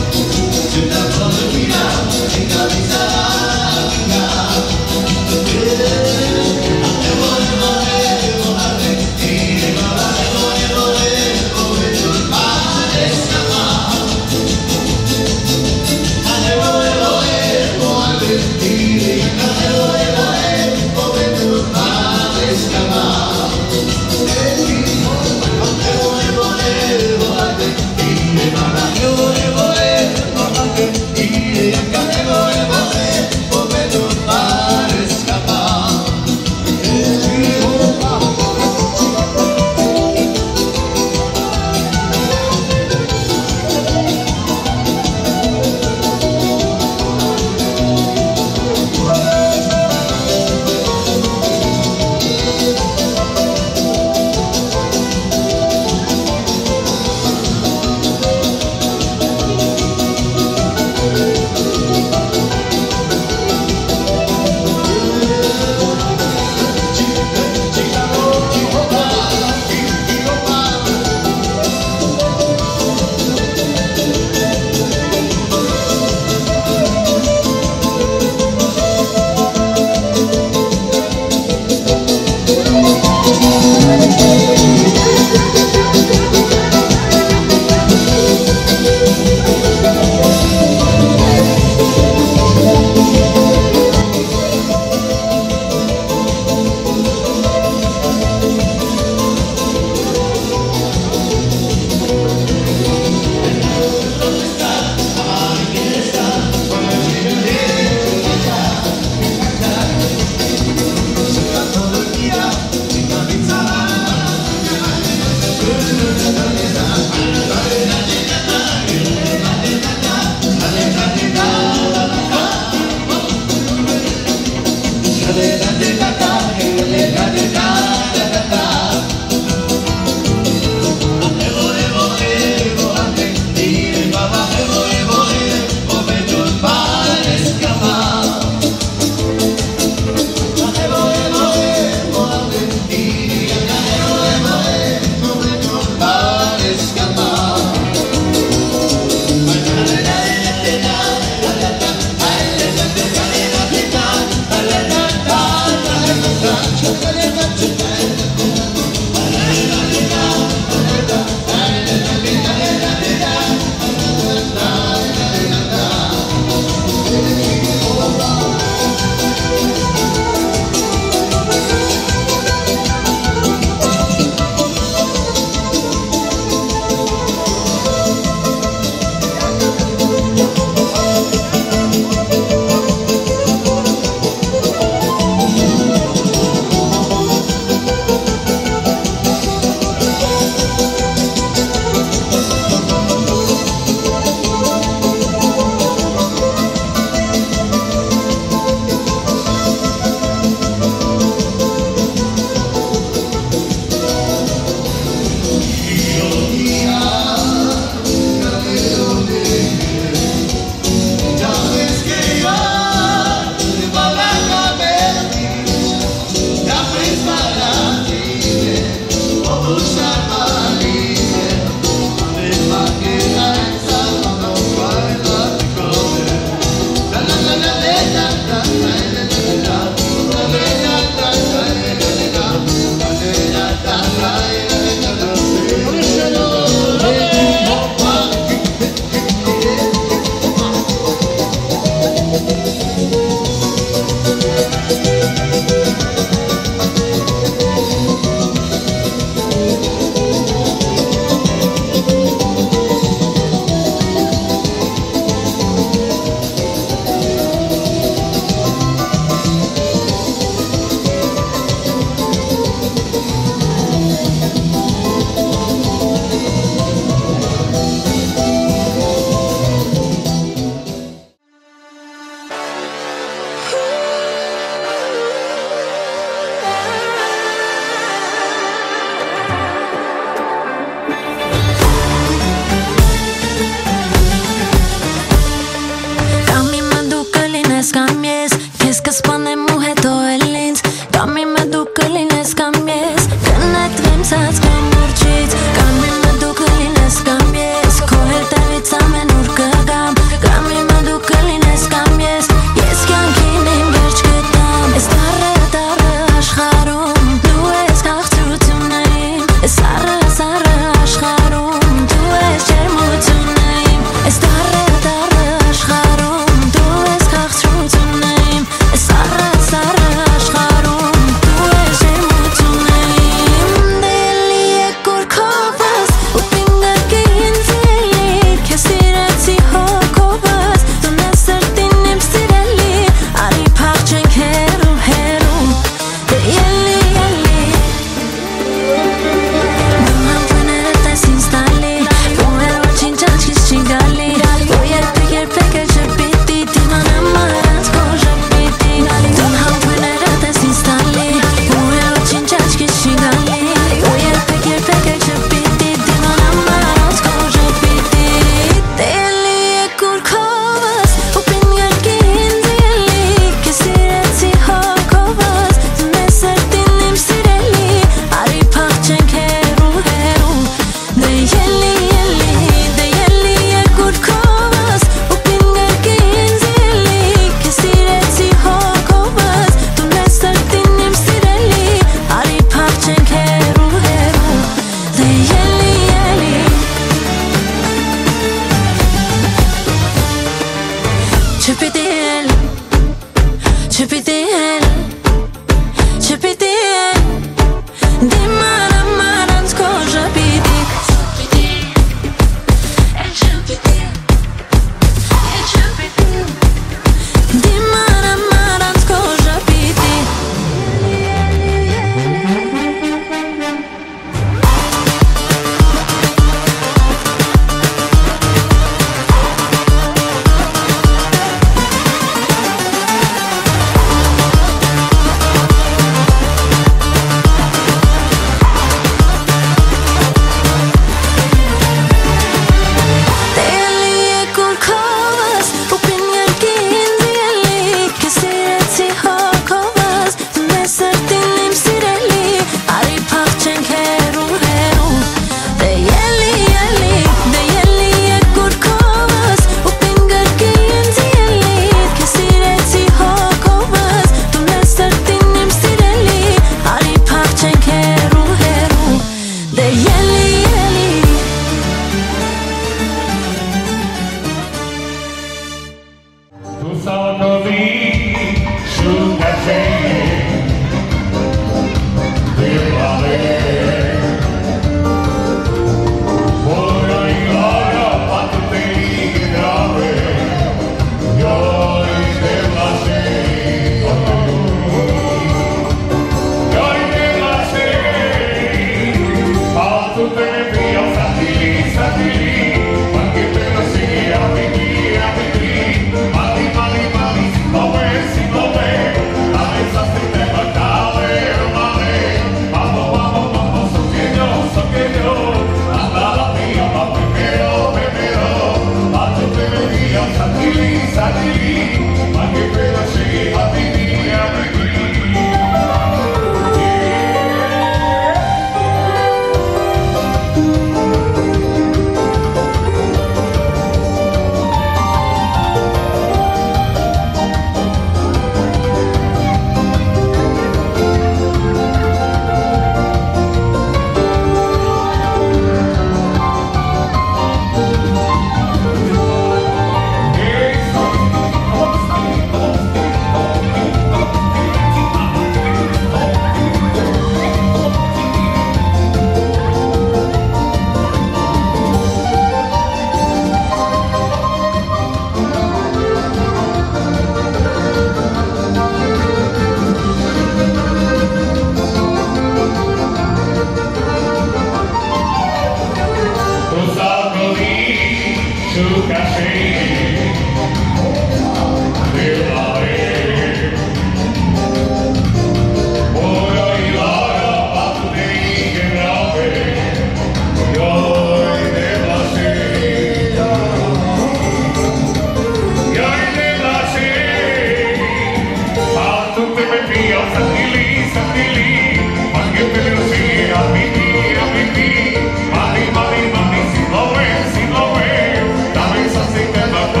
Mami, si lo ves, dame esa cinta.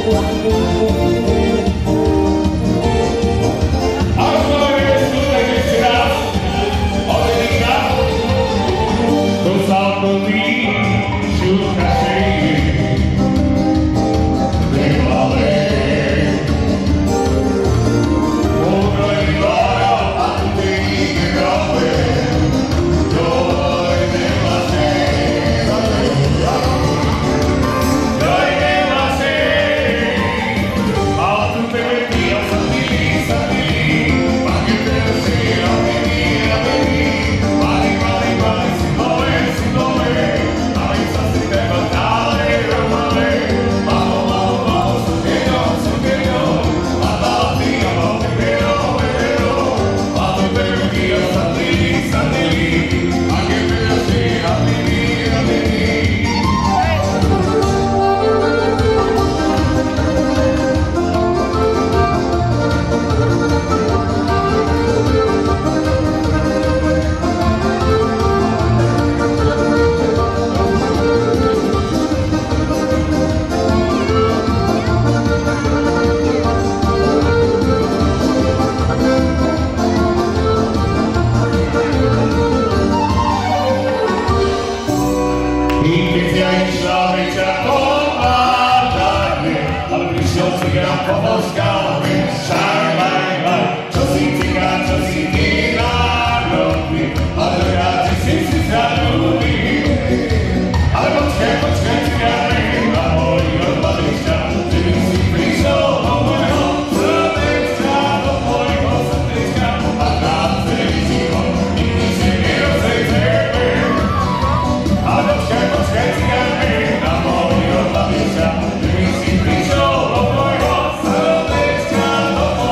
Prišiel do môjho srdečka, do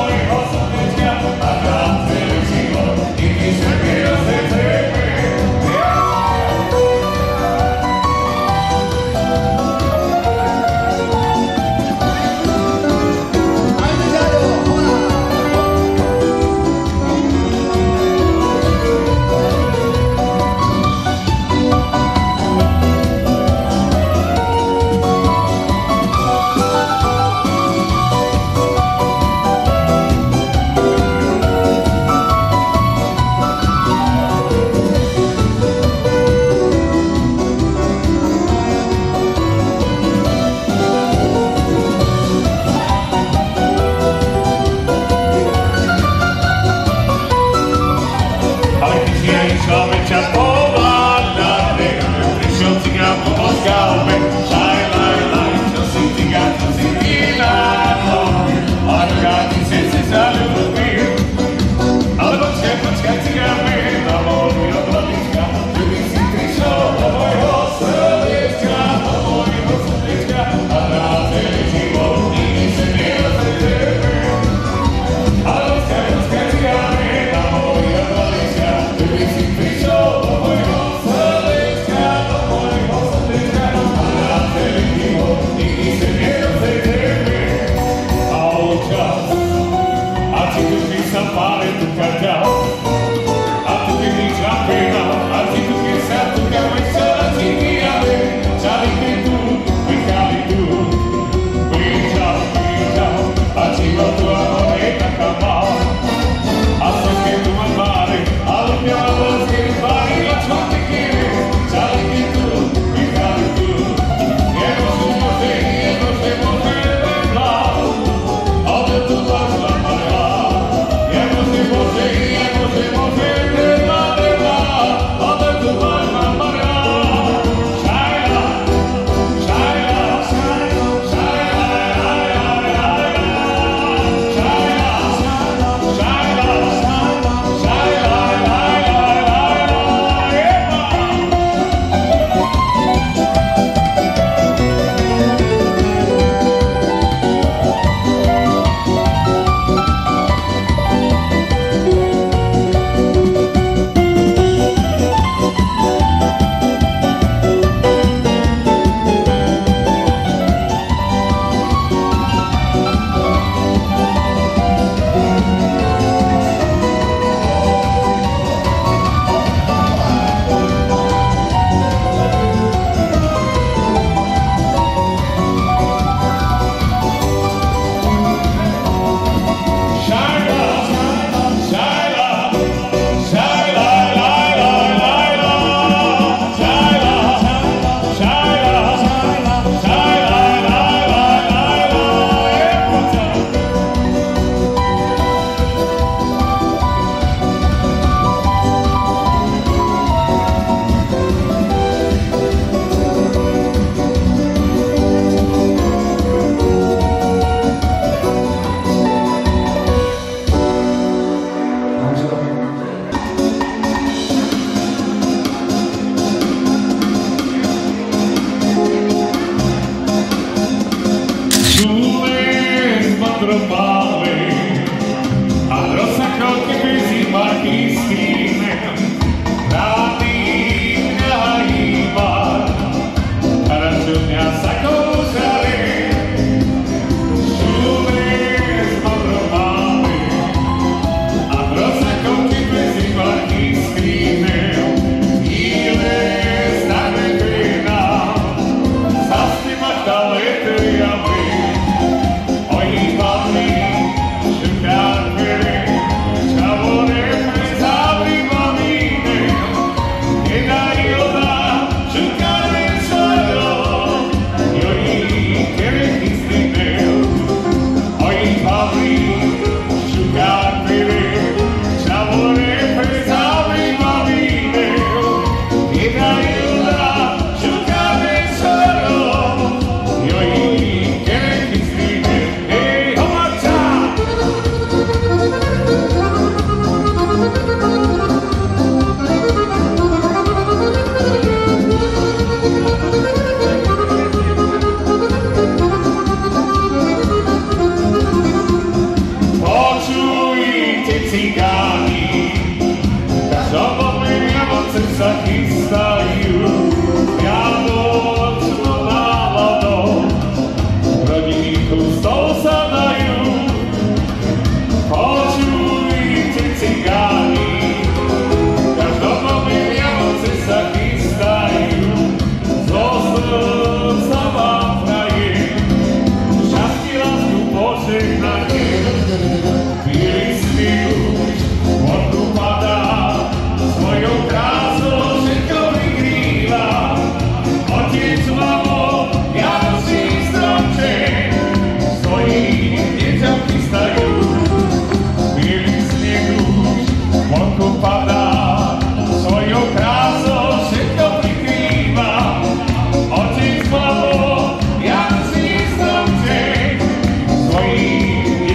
dobro máme a rozsakroky bez imarky stýne. Rády mňa iba, radšo mňa sa kouzali. Všude dobro máme a rozsakroky bez imarky stýne. Ile znamenuje nám, zase ma dalete jamy. Oni pavli, šukrát vere, čavore prezavli mamine. Nedají oda, šukrát večero, joj, kereki strinel. Oni pavli, šukrát vere, čavore prezavli mamine. Nedají oda, šukrát večero, joj, kereki strinel. Počujte cigáni, každopodne Vianoce sa chystajú, vianočnou náladou, rodiny ku stol sa dajú. Počujte cigáni, každopodne Vianoce sa chystajú, zo srdca vám prajem, šťastie, lásku, požehnanie. Bílý sníh už vonku padá, svojou krásou všetko vykrýva. Otec, mamo, vianočný stromček svojim deťom chystajú. Bílý sníh už vonku padá, svojou krásou všetko vykrýva. Otec, mamo, vianočný stromček svojim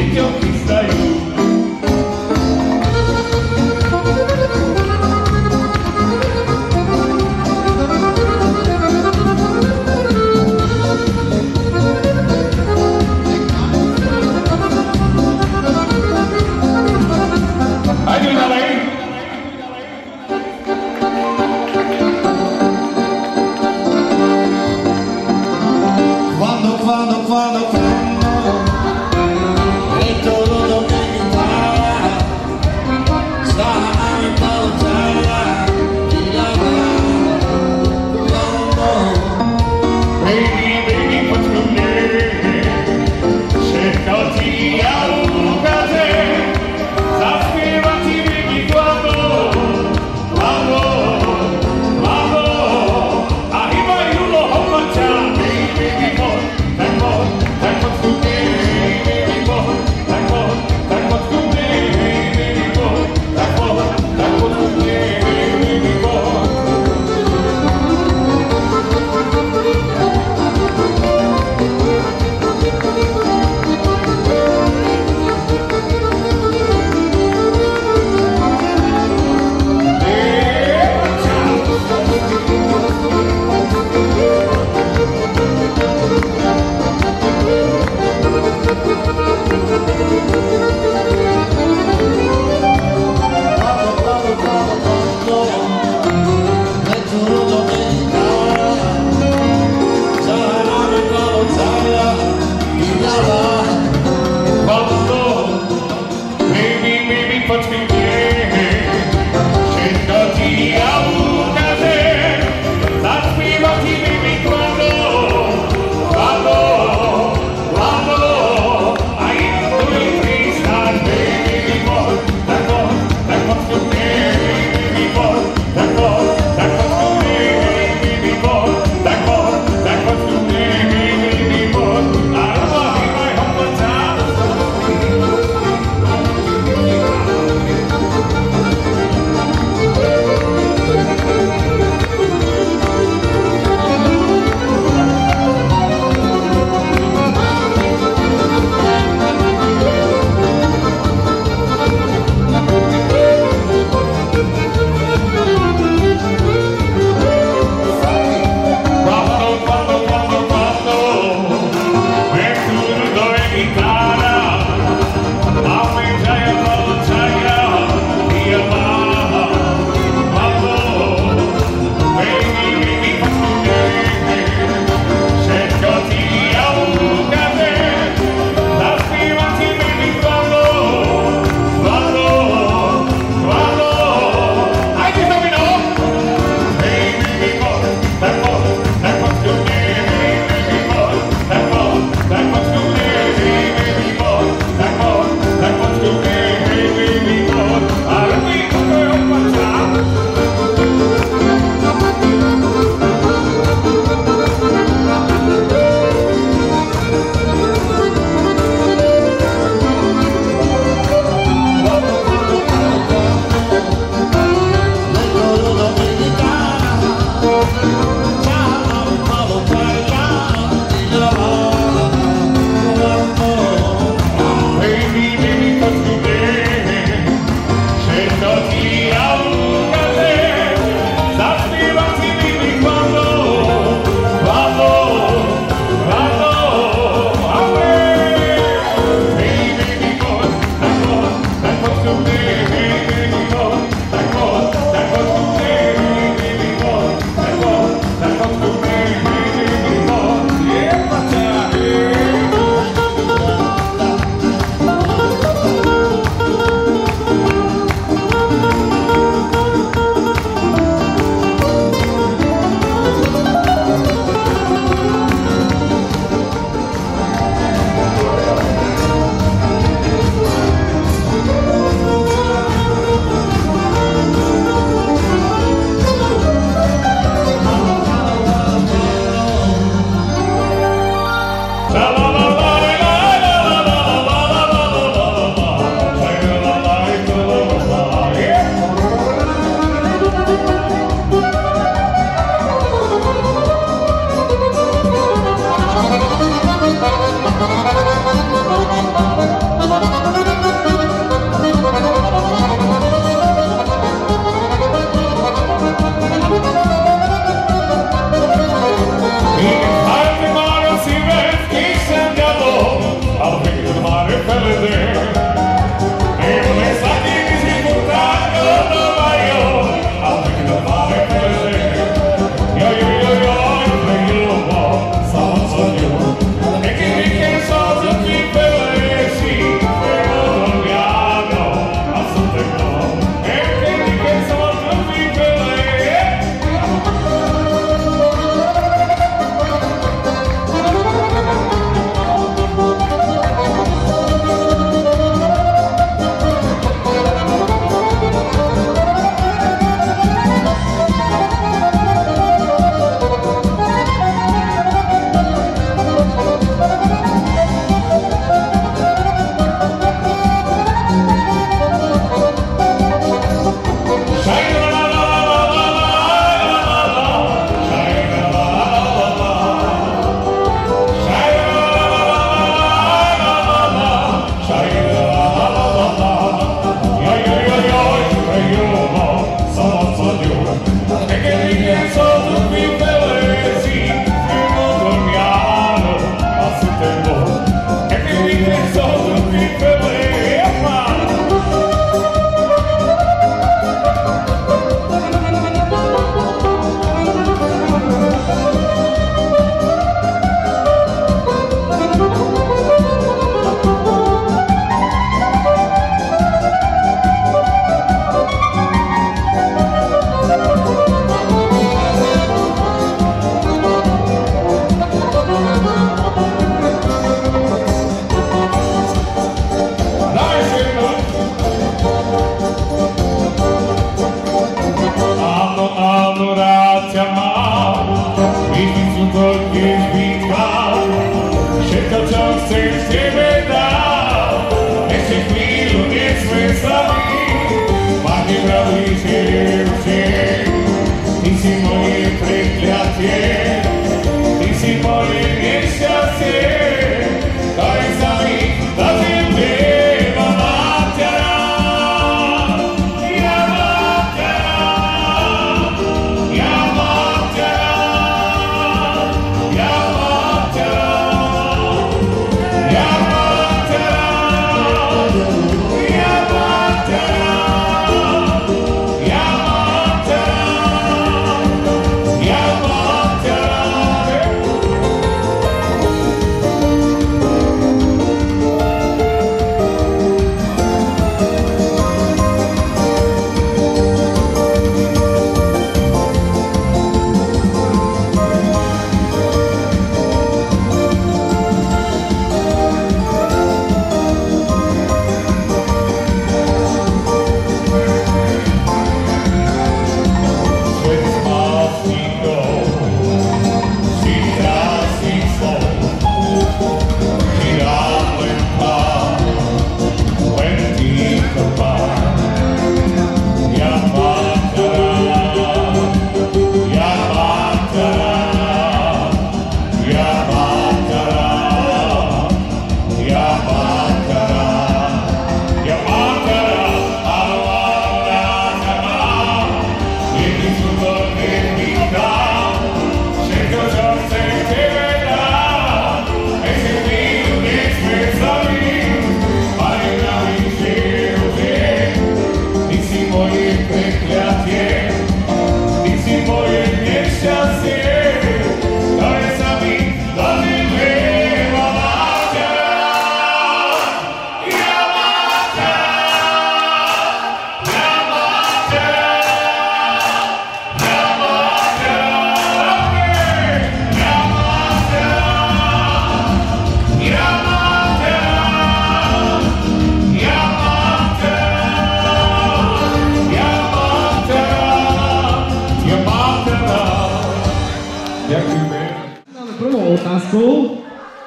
otázkou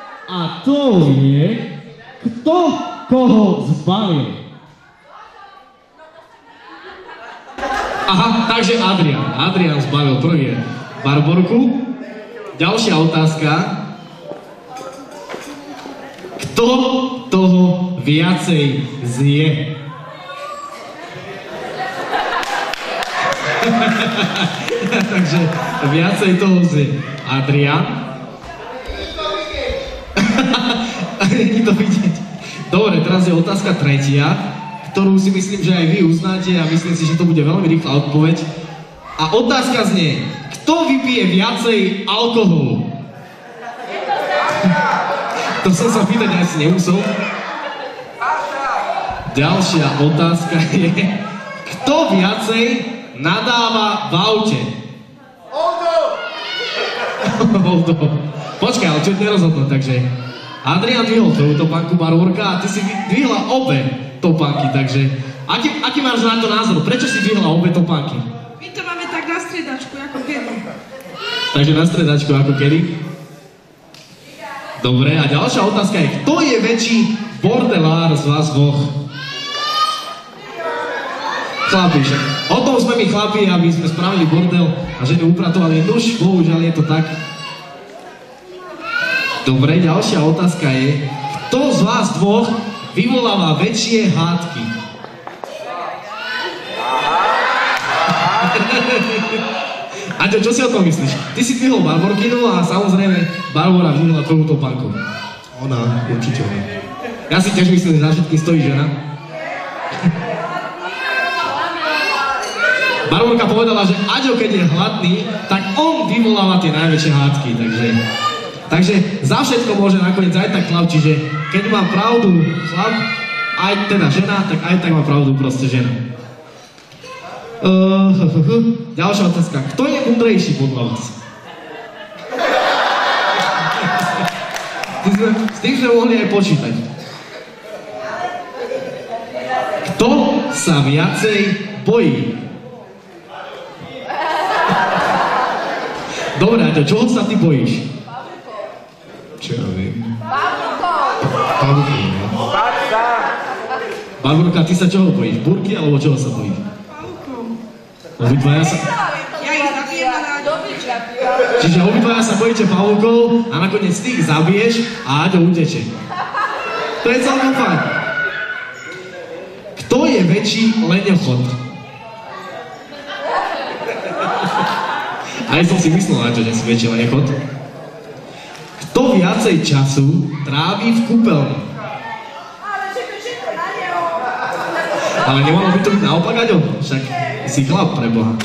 a to je, kto koho zbalil. Aha, takže Adrian zbalil prvý Barborku. Ďalšia otázka. Kto toho viacej zje? Takže viacej toho zje Adrian. Není to vidieť. Dobre, teraz je otázka tretia, ktorú si myslím, že aj vy uznáte a myslím si, že to bude veľmi rýchla odpoveď. A otázka znie, kto vypije viacej alkoholu? To som sa pýtať asi nemusel. Ďalšia otázka je, kto viacej nadáva v aute? Oldo. Počkaj, ale čo nerozhodnú, takže Adrian dvihol tvoju topánku, Barborka, a ty si dvihla obe topánky, takže aký máš na to názor? Prečo si dvihla obe topánky? My to máme tak na striedačku, ako kedy. Takže na striedačku, ako kedy? Dobre, a ďalšia otázka je, kto je väčší bordelár z vás dvoch? Chlapi, však. O tom sme my chlapi, aby sme spravili bordel a ženy upratovali. Nuž, bohužiaľ je to tak. Dobre, ďalšia otázka je, kto z vás dvoch vyvoláva väčšie hádky? Aďo, čo si o tom myslíš? Ty si dvihol Barborkinu a samozrejme Barbora vdvihla tvoju topánku. Ona, určite ona. Ja si tiež myslím, že za všetkým stojí žena. Barborka povedala, že Aďo, keď je hladný, tak on vyvoláva tie najväčšie hádky, takže za všetko môže nakoniec aj tak chlap, čiže keď má pravdu chlap, aj teda žena, tak aj tak má pravdu proste žena. Ďalšia otázka. Kto je múdrejší podľa vás? S tým sme mohli aj počítať. Kto sa viacej bojí? Dobre, Aďo, čoho sa ty bojíš? Čo ja viem? Pavúkov, no? Barborka, ty sa čoho bojíš? Burky alebo čoho sa bojíš? Obidvaja sa... Ja ich zabijem a dobičia. Čiže obidvaja sa bojíte pavúkov a nakoniec ty ich zabiješ a Aďo uteče. To je celkom fajn. Kto je väčší leňochod? Aj som si myslel, Aďo, že si väčší leňochod. Kto viacej času tráví v kúpeľni? Ale nemalo by to byť naopak, Aďo? Však si chlap, preboha.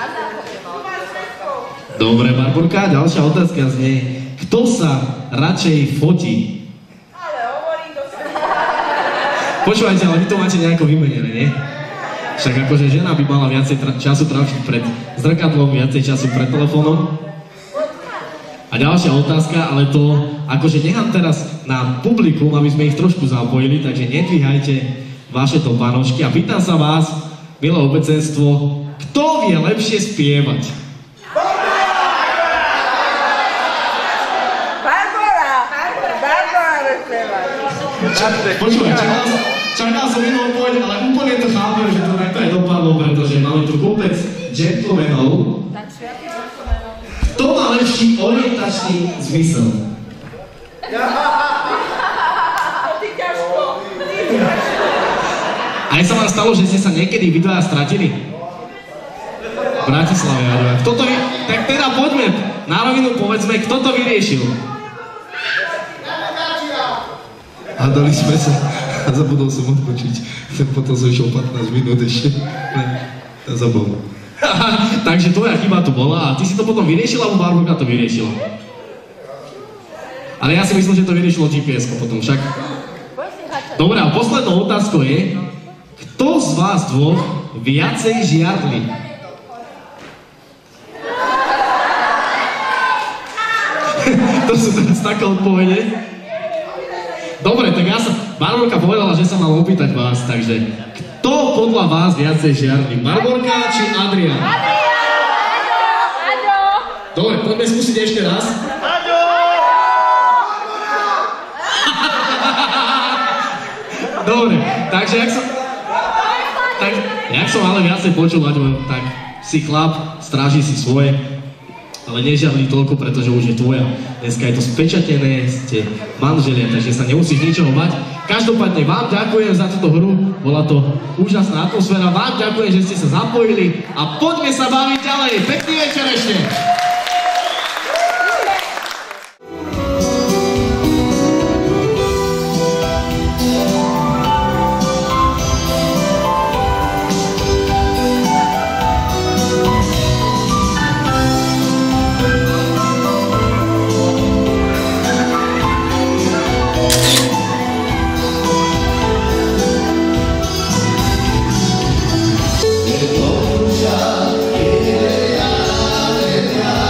Dobre, Barborka, ďalšia otázka znie. Kto sa radšej fotí? Počúvajte, ale vy to máte nejako vymenené, nie? Však akože žena by mala viacej času tráviť pred zrkadlom, viacej času pred telefónom. A ďalšia otázka, ale to akože nechám teraz na publikum, aby sme ich trošku zapojili, takže nedvíhajte vaše topánočky a pýtam sa vás, milé obecenstvo, kto vie lepšie spievať? Barbora vie spievať. Počúvaj, čakal som inú odpoveď, ale úplne to chápem, že to takto aj dopadlo, pretože máme tu kopec gentlemanov. Kto má lepší orientačný zmysel? Aj sa vám stalo, že ste sa niekedy vy dvaja stratili? V Bratislave, Aďo. Kto to tak teda poďme, na rovinu povedzme, kto to vyriešil? Hádali sme sa a zabudol som odpočiť. Tak potom som išiel 15 minút ešte na zabavu. Takže tvoja chyba tu bola a ty si to potom vyriešila, alebo Barborka to vyriešila? Ale ja si myslím, že to vyriešilo GPS-ko potom však. Dobre, a poslednou otázkou je, kto z vás dvoch viacej žiarli? To sú teraz také odpovede. Dobre, tak Barborka povedala, že sa mám opýtať vás, takže kto podľa vás viacej žiarli? Barborka či Adrián? Aďo! Dobre, poďme skúsiť ešte raz. Aďo! Dobre, takže jak som ale viacej počul, Aďo, tak si chlap, stráži si svoje, ale nežiarli toľko, pretože už je tvoja. Dneska je to spečatené, ste manželia, takže sa nemusíš ničoho bať. Každopádne vám ďakujem za túto hru, bola to úžasná atmosféra, vám ďakujem, že ste sa zapojili a poďme sa baviť ďalej. Pekný večer ešte! Yeah.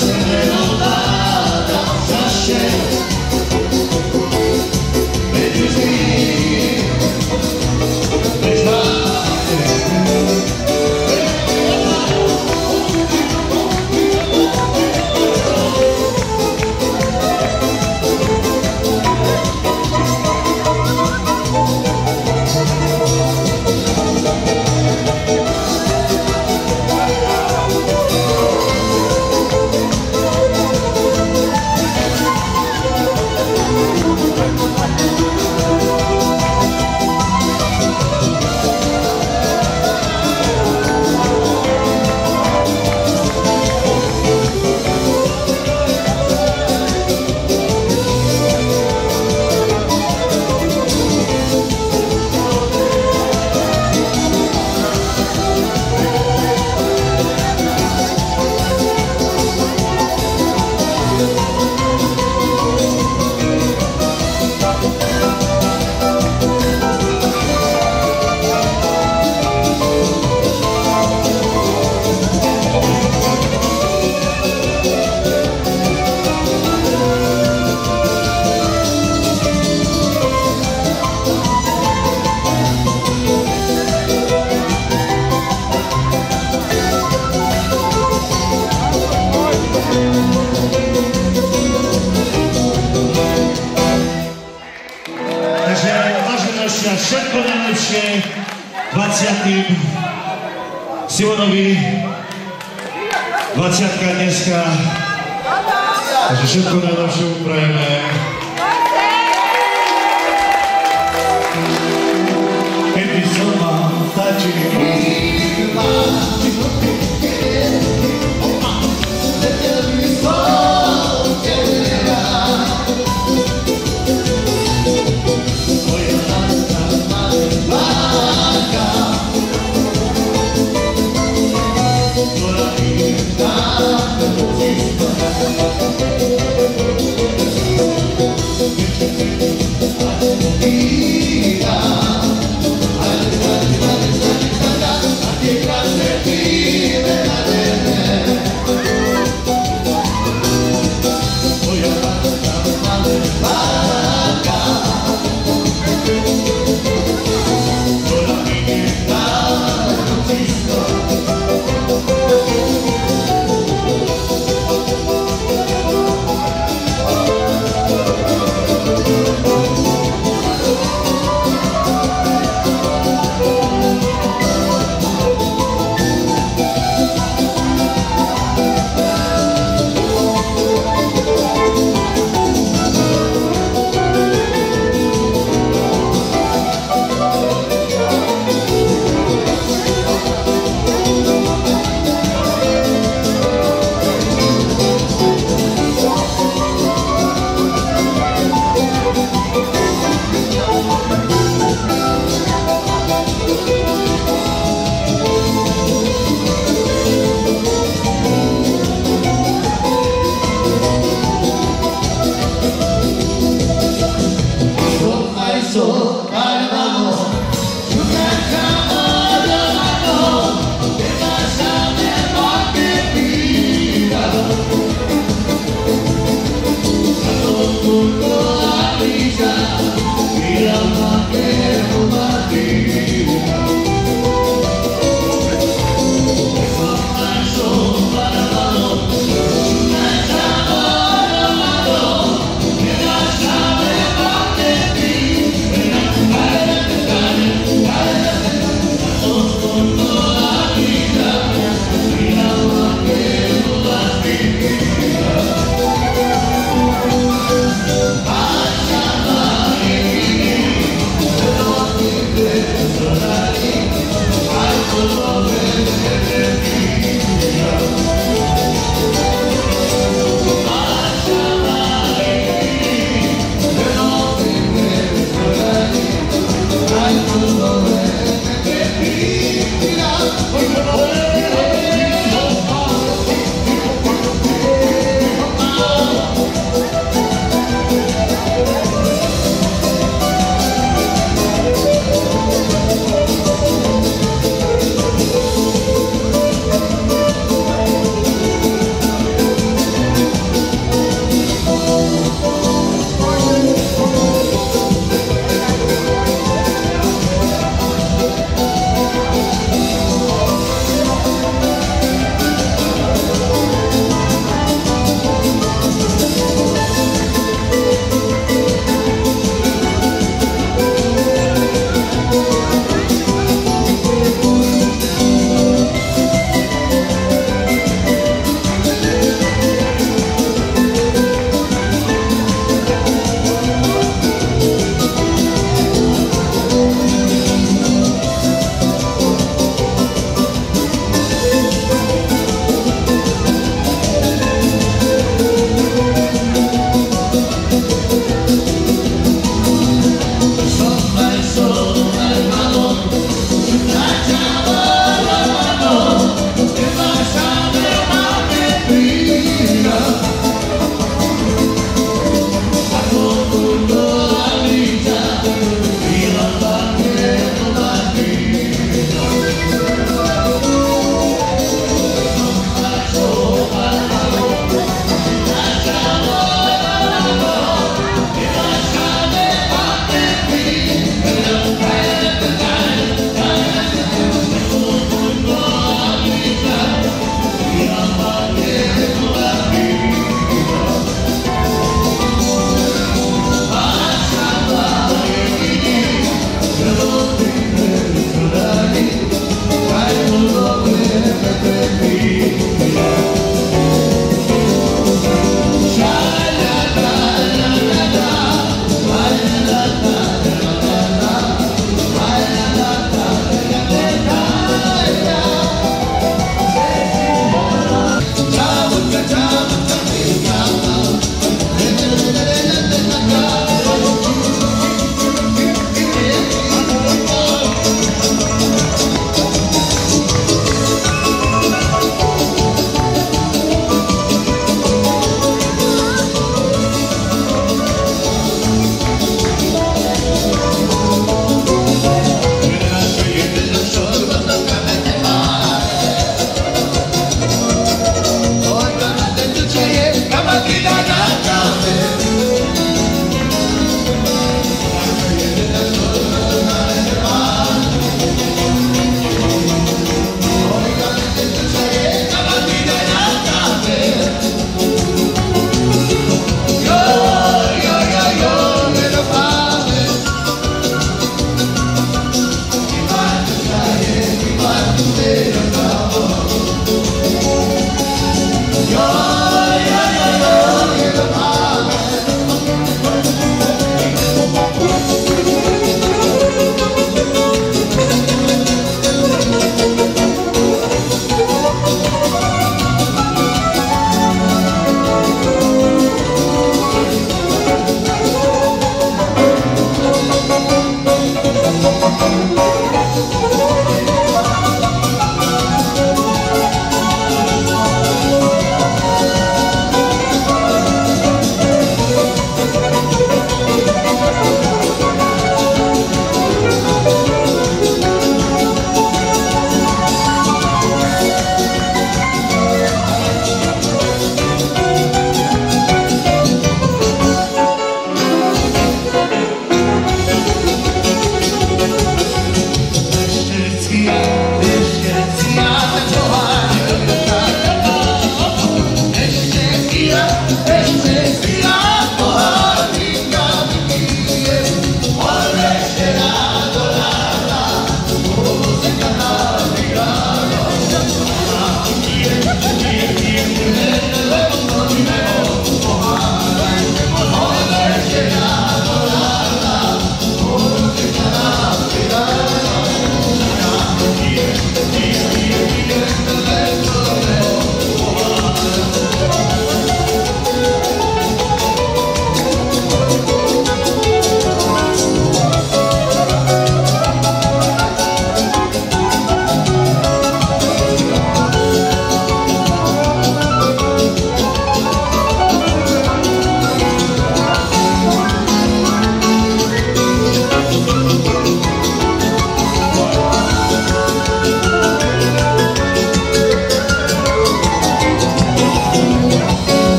Všetko najlepšie 20. Simonovi 20-ka dneska, takže všetko najlepšie uprajeme. Kedy som vám stačí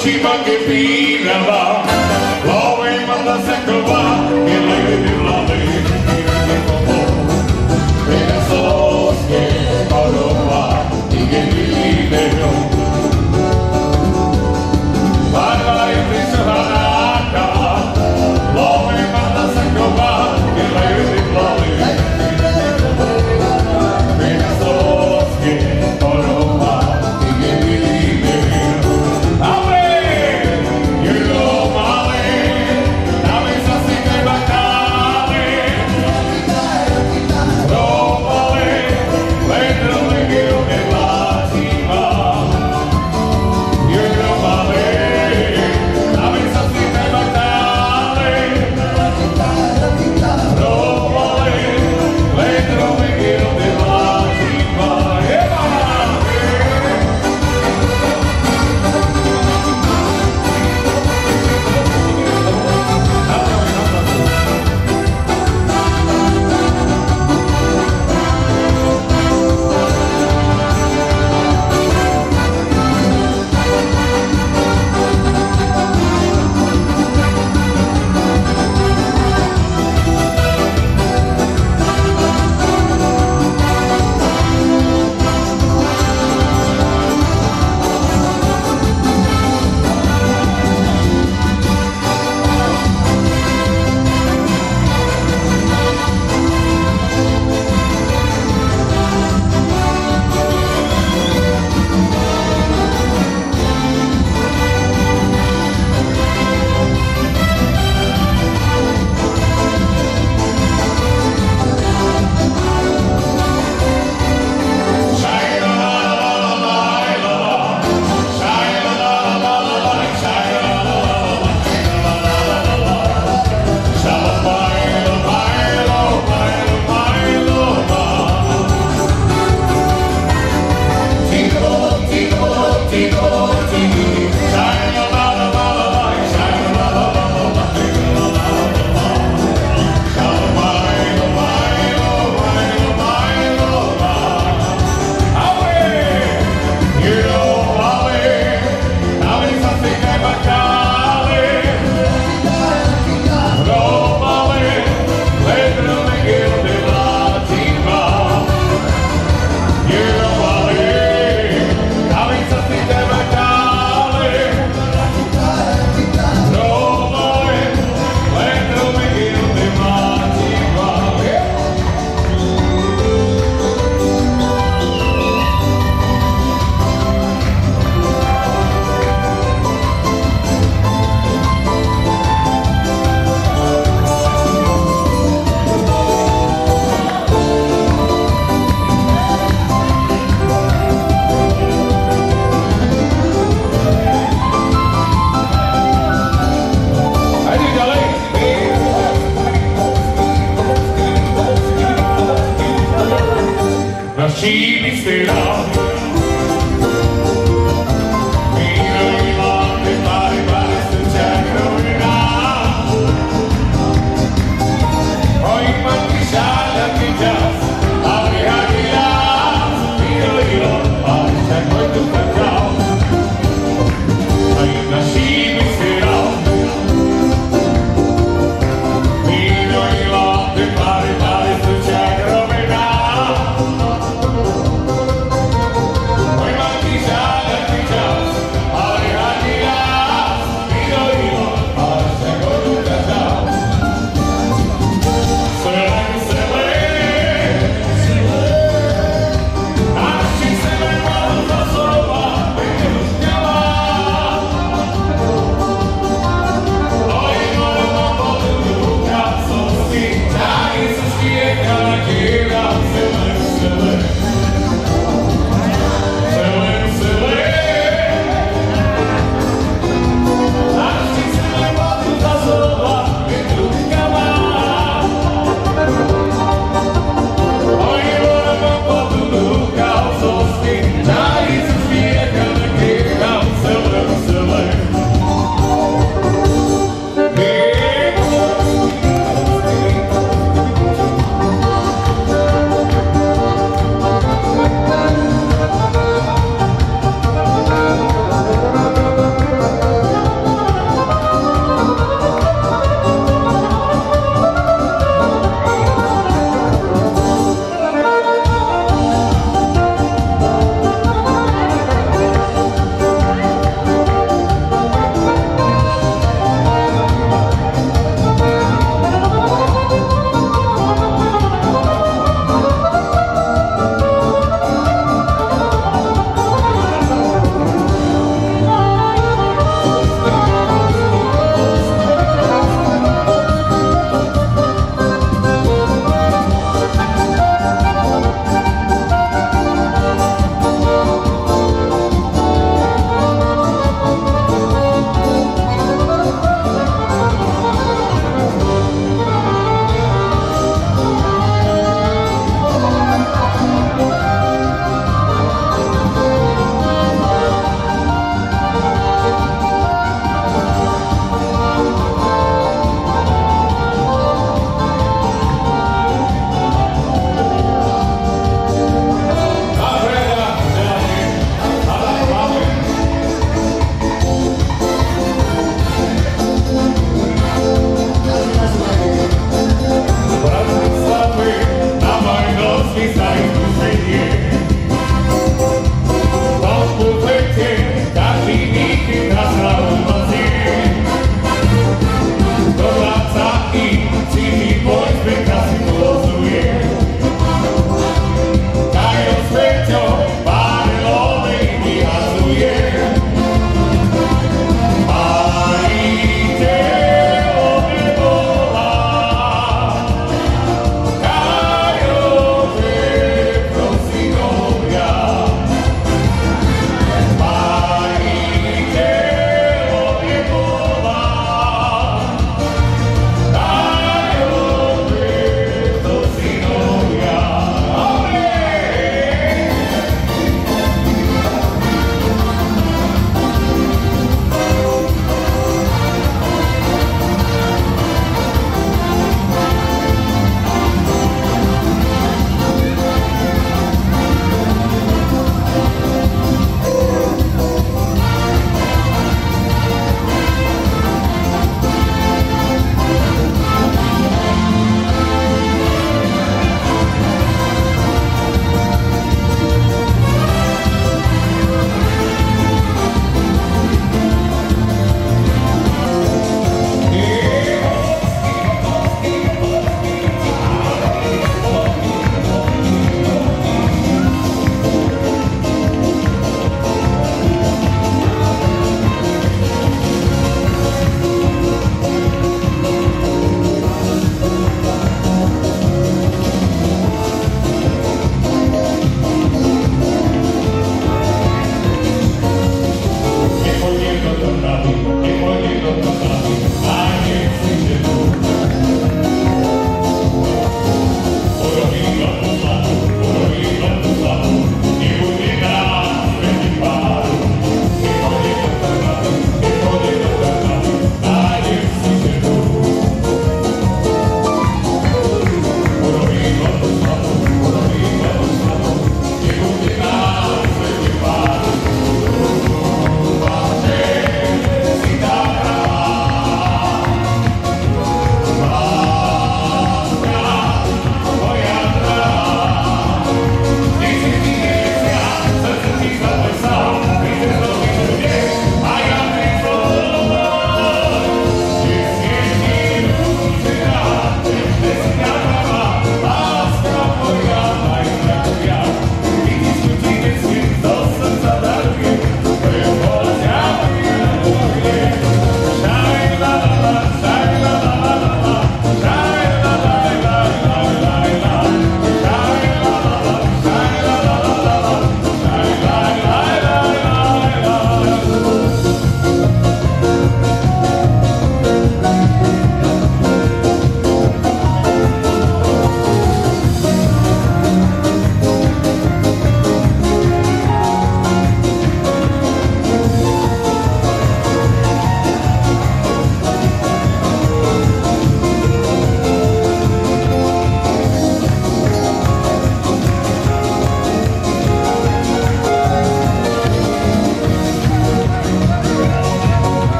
očima che pirava, love manda se cova, che lei di vlade, che popo, che ne so che parova, di che video. Parla in riservata, love manda se cova, che lei di vlade, che ne so che parova, di che video.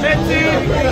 Všetci!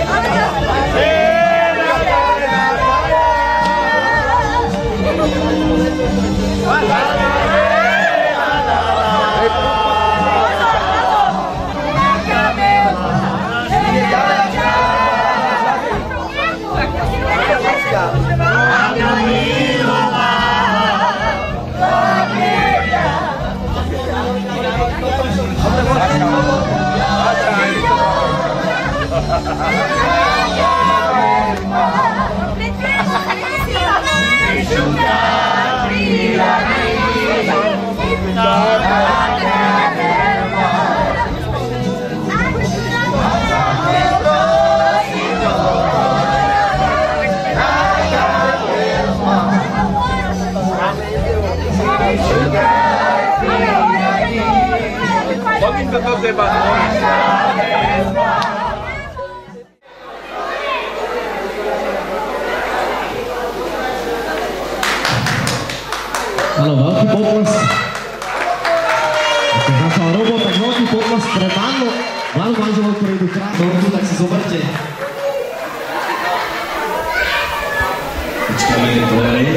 Áno, veľký potlesk. Keď začal robot, tak veľký potlesk pre mladú manželov, ktorí idú krátko, tak si zoberte. Počkáme ten dvorej.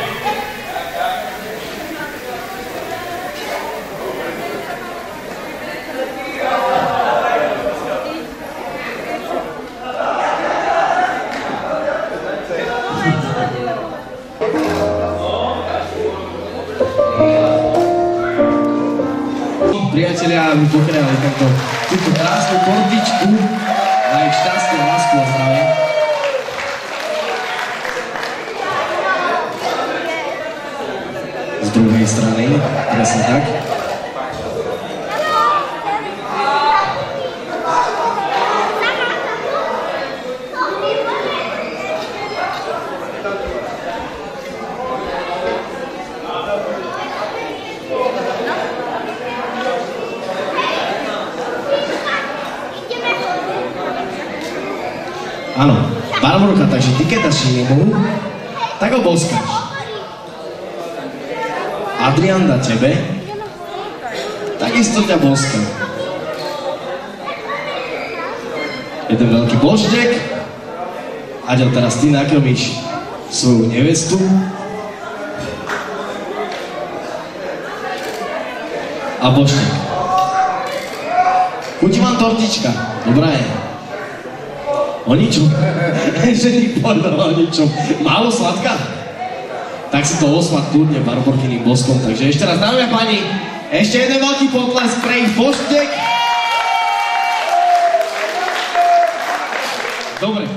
Priatelia, aby pokrajali túto krásnu tortičku na ich šťastie, lásku a zdravie. Z druhej strany, presne tak. Áno, Barborka, takže ty keď dáš jemu, tak ho boskáš. Adrian dá tebe, takisto ťa boská. Jeden veľký boždek, Aďo, teraz ty nakrmíš svoju nevestu. A boždek. Chutí vám tortička, dobrá je. O ničom. Ženík povedal o ničom. Málo sladká? Tak si to osmať kľudne Barborkyným boskom. Takže ešte raz, dámy a páni, ešte jeden veľký potlesk pre ich boždek. Dobre.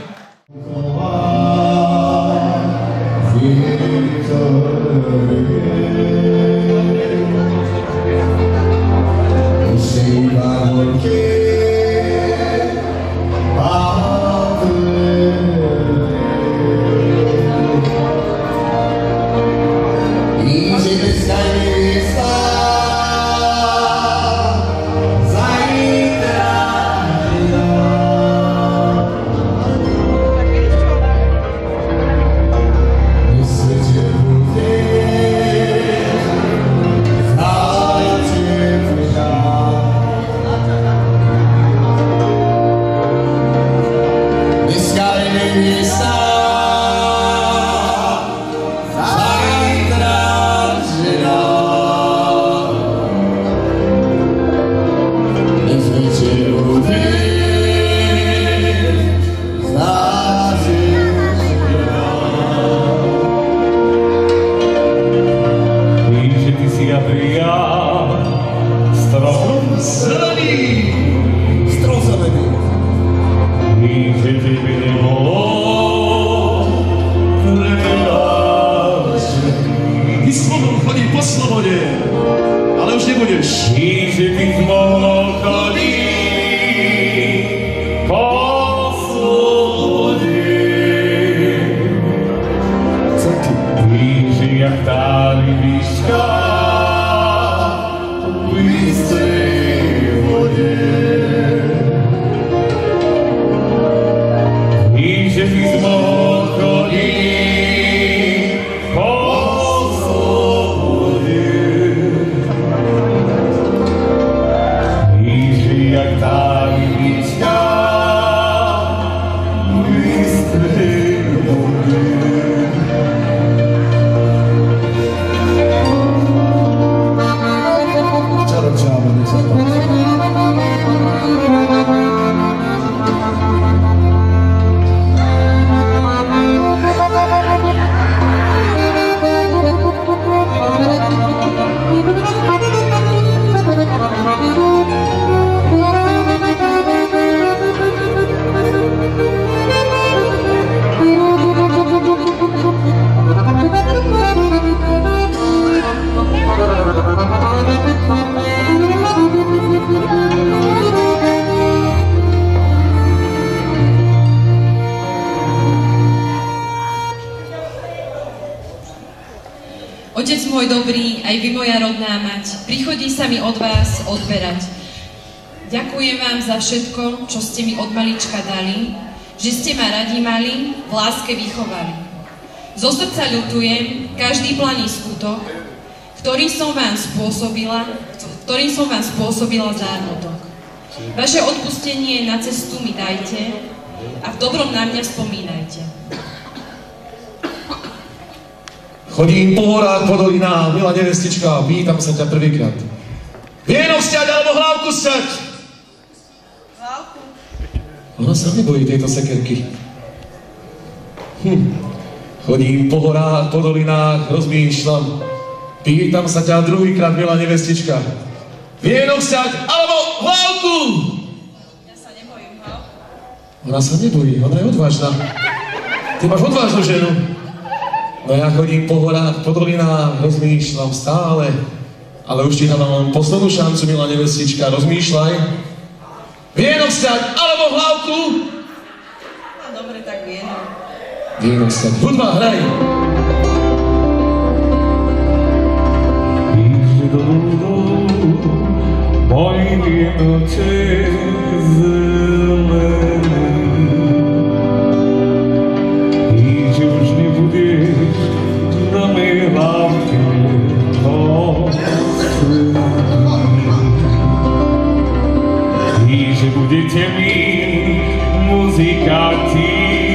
Otec môj dobrý, aj vy moja rodná mať, prichodí sa mi od vás odberať. Ďakujem vám za všetko, čo ste mi od malička dali, že ste ma radi mali, v láske vychovali. Zo srdca ľutujem každý planý skutok, ktorým som vám spôsobila zármutok. Vaše odpustenie na cestu mi dajte a v dobrom na mňa spomínajte. Chodím po horách, po dolinách, milá nevestička, pýtam sa ťa prvýkrát. Vienok sťať alebo hlavku sťať? Hlavku. Ona sa nebojí tejto sekerky. Chodím po horách, po dolinách, rozmýšľam. Pýtam sa ťa druhýkrát, milá nevestička. Vienok sťať alebo hlavku? Ja sa nebojím hlavku. Ona sa nebojí, ona je odvážna. Ty máš odvážnu ženu. No ja chodím po horách, po dolinách, rozmýšľam stále. Ale už ti dávam poslednú šancu, milá nevestička, rozmýšľaj. Vienok sťať alebo hlavku? No dobre, tak vienok. Vienok sťať. Hudba, hraj! Môj vienoček zelený, i že už nebudeš na mej hlavke i že budete mi muzikanti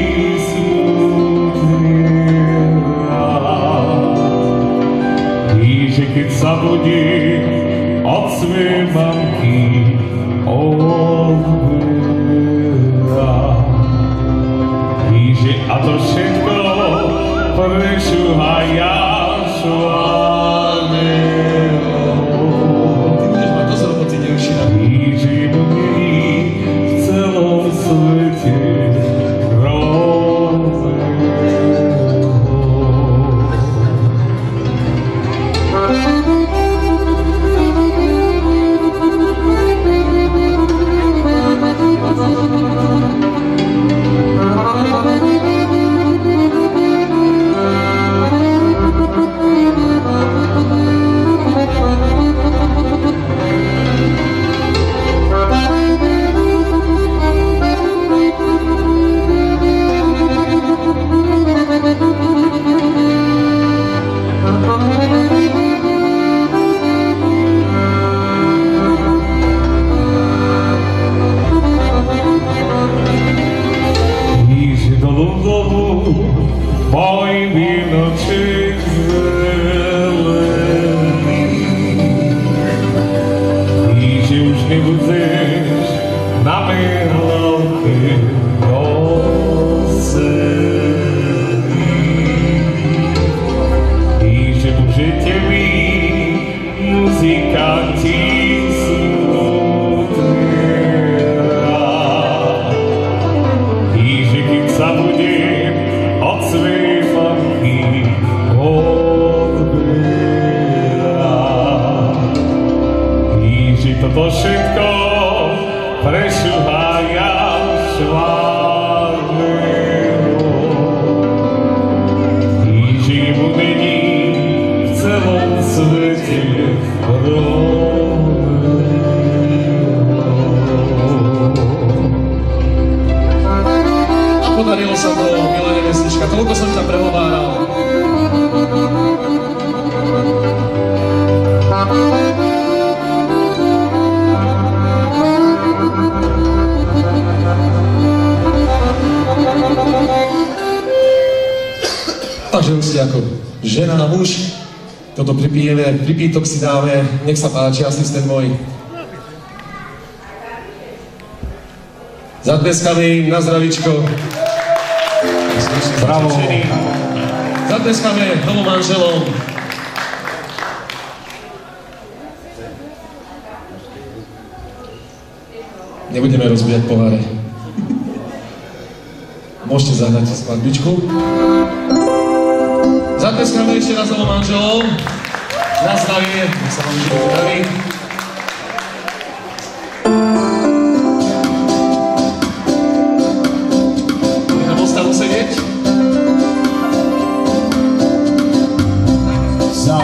smutnievať, i že keď sa budem od svojej mamky odberá. I že a to všetko prešúha Jašuaného. Ty budeš mať dosť roboty, neušina. I že budí v celom svete toto všetko prešúha Jašuaného. I že mu není v celom svete A podarilo sa to, milá nevestička, toľko som ťa prehováral. Takže už si ako žena a muž, toto pripítok si dáme, nech sa páči, asistent môj. Zatleskáme im na zdravíčko. Bravo. Zatleskáme novomanželom. Nebudeme rozbíjať poháre. Môžete zahrať skladbičku. Zatleskáme ešte raz novomanželom. Na zdravie, nech sa vám život darí. Nechám ostavu sedieť. Za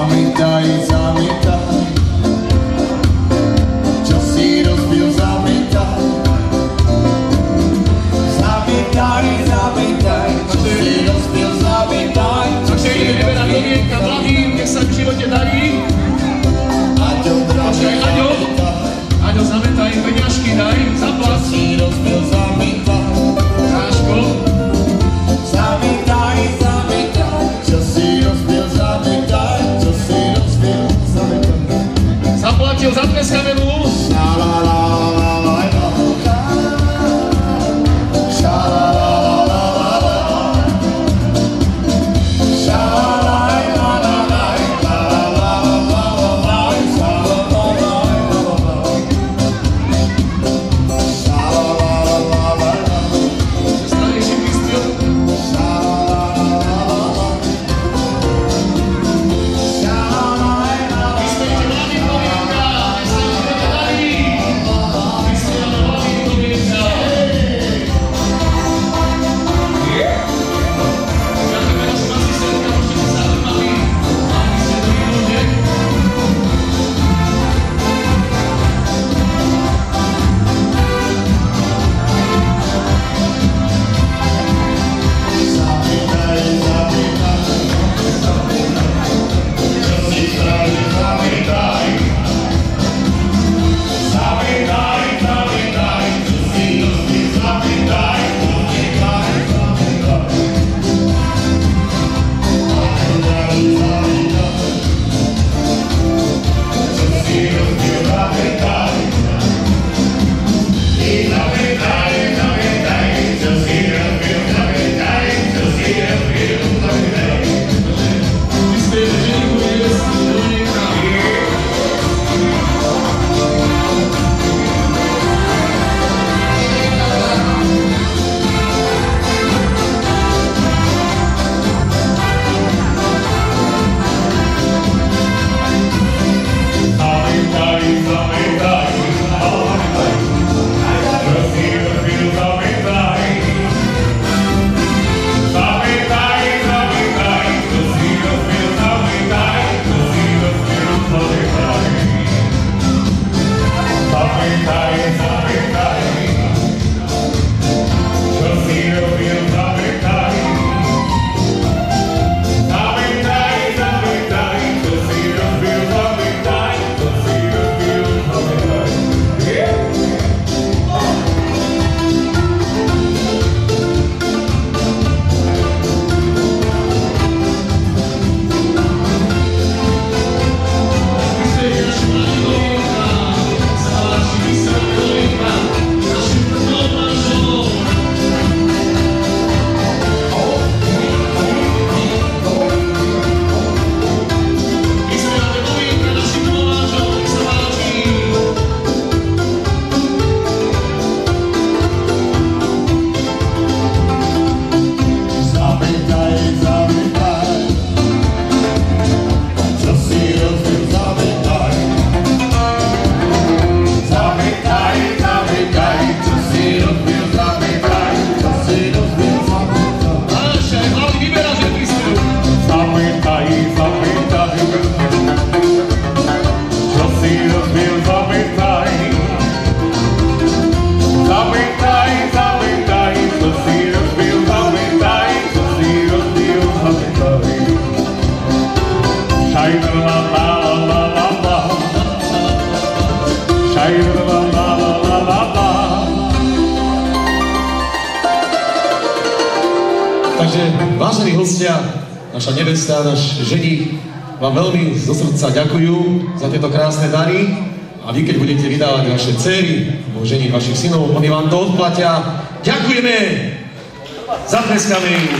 Takže, vážení hostia, naša nevesta, náš ženich, vám veľmi zo srdca ďakujú za tieto krásne dary. A vy, keď budete vydávať vaše dcery, alebo ženiť vašich synov, oni vám to odplatia. Ďakujeme! Zatleskame im!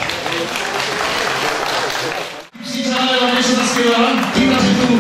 Musím zále vám niečo zaspievať. Vybraží tu!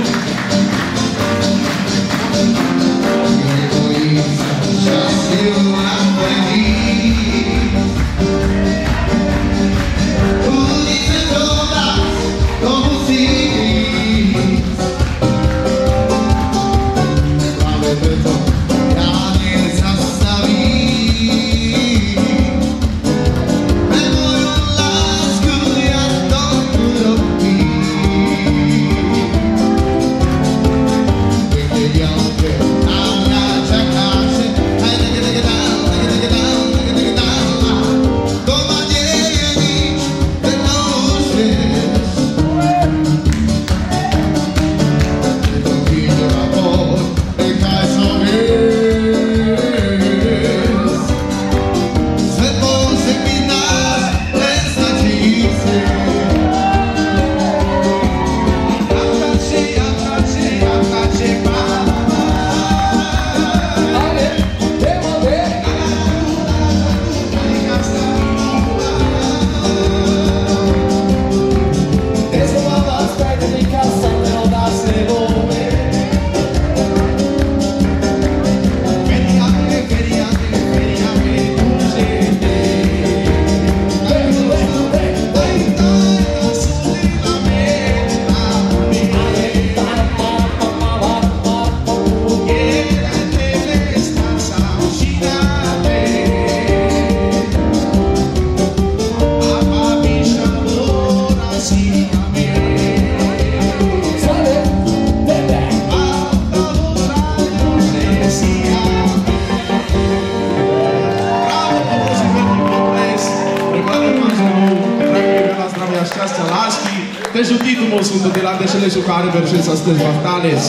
Deci titlul sunt de la deșeleșul care verșesc astăzi Vartales.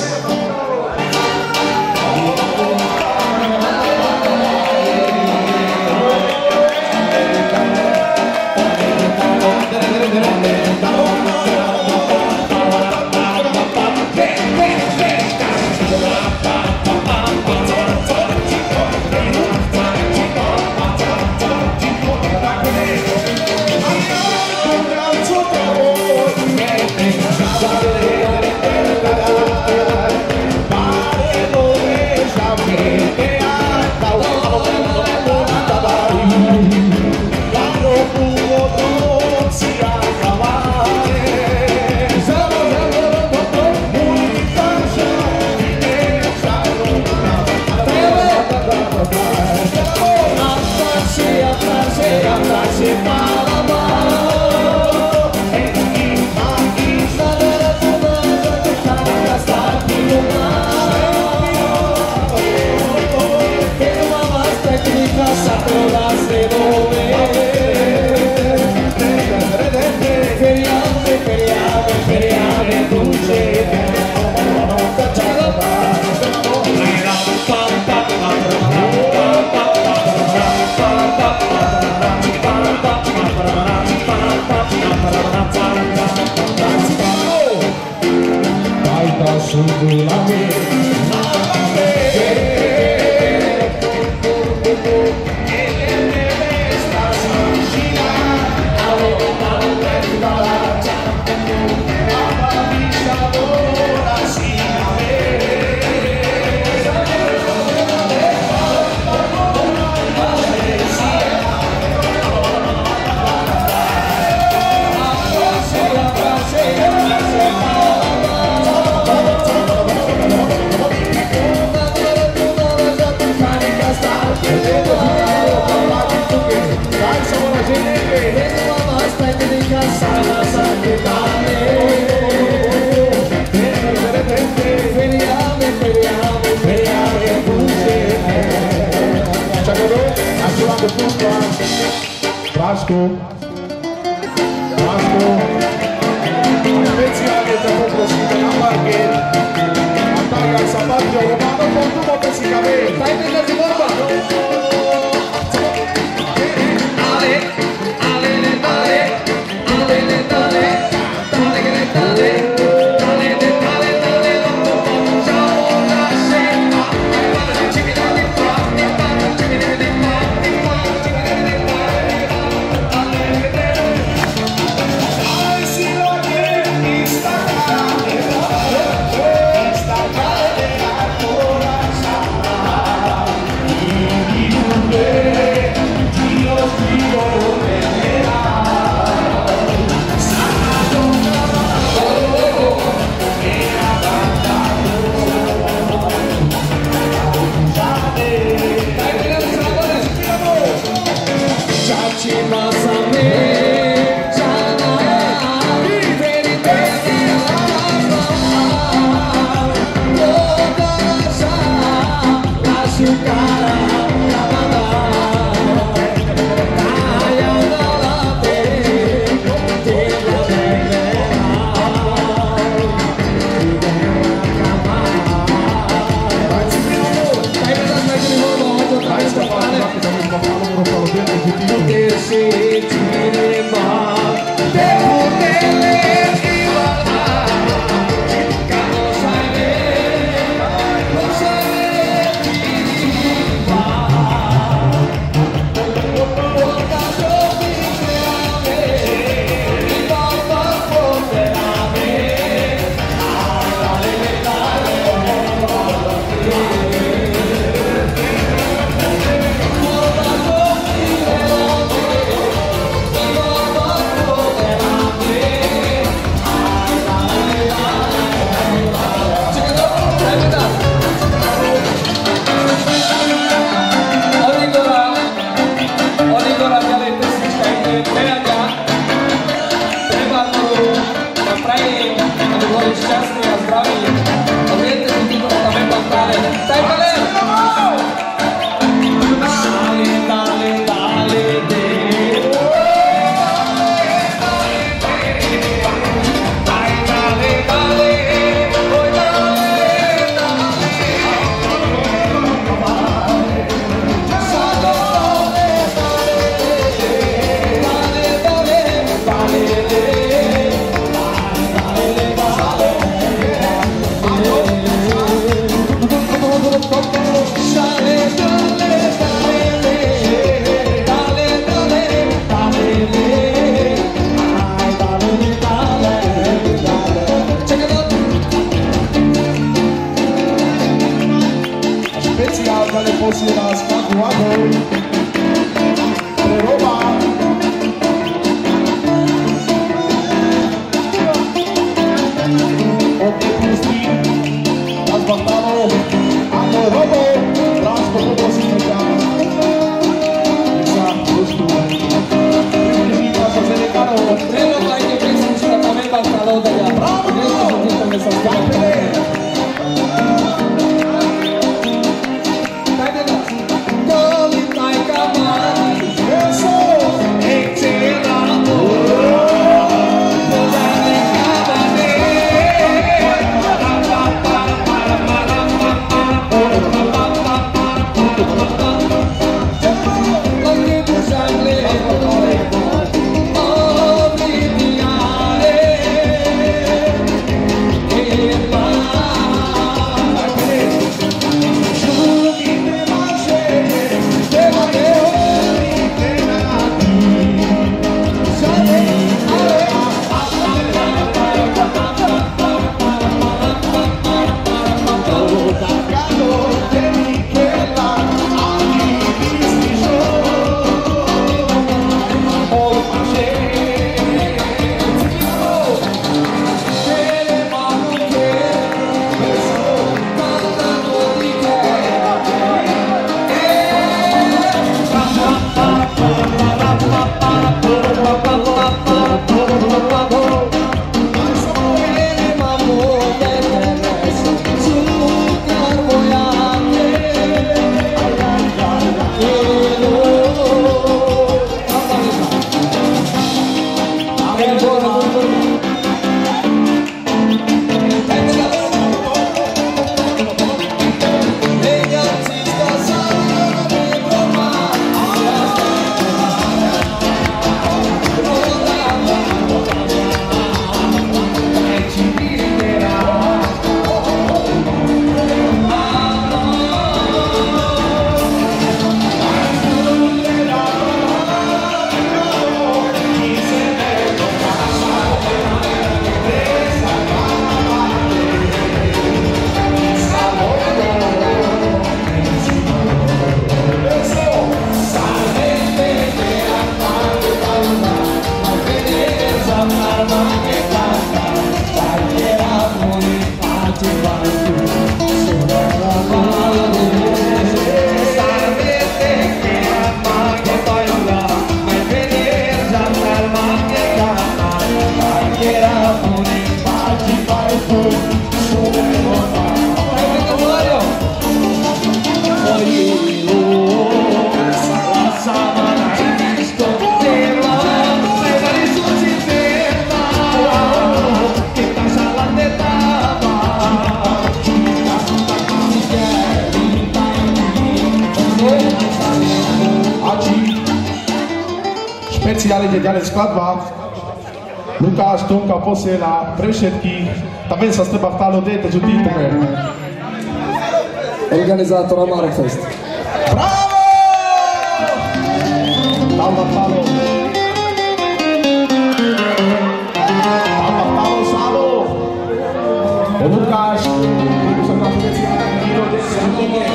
Ale špeciálne ďalej skladba. Lukáš, Tonka posiela pre všetkých. Tá vem sa streba v tálo dete, čo týtame. Organizátor Amarofest. Bravo! Talva Palo. Talva Palo Salo. Lukáš, tu sa tam špeciálne dílo dete, čo týtame.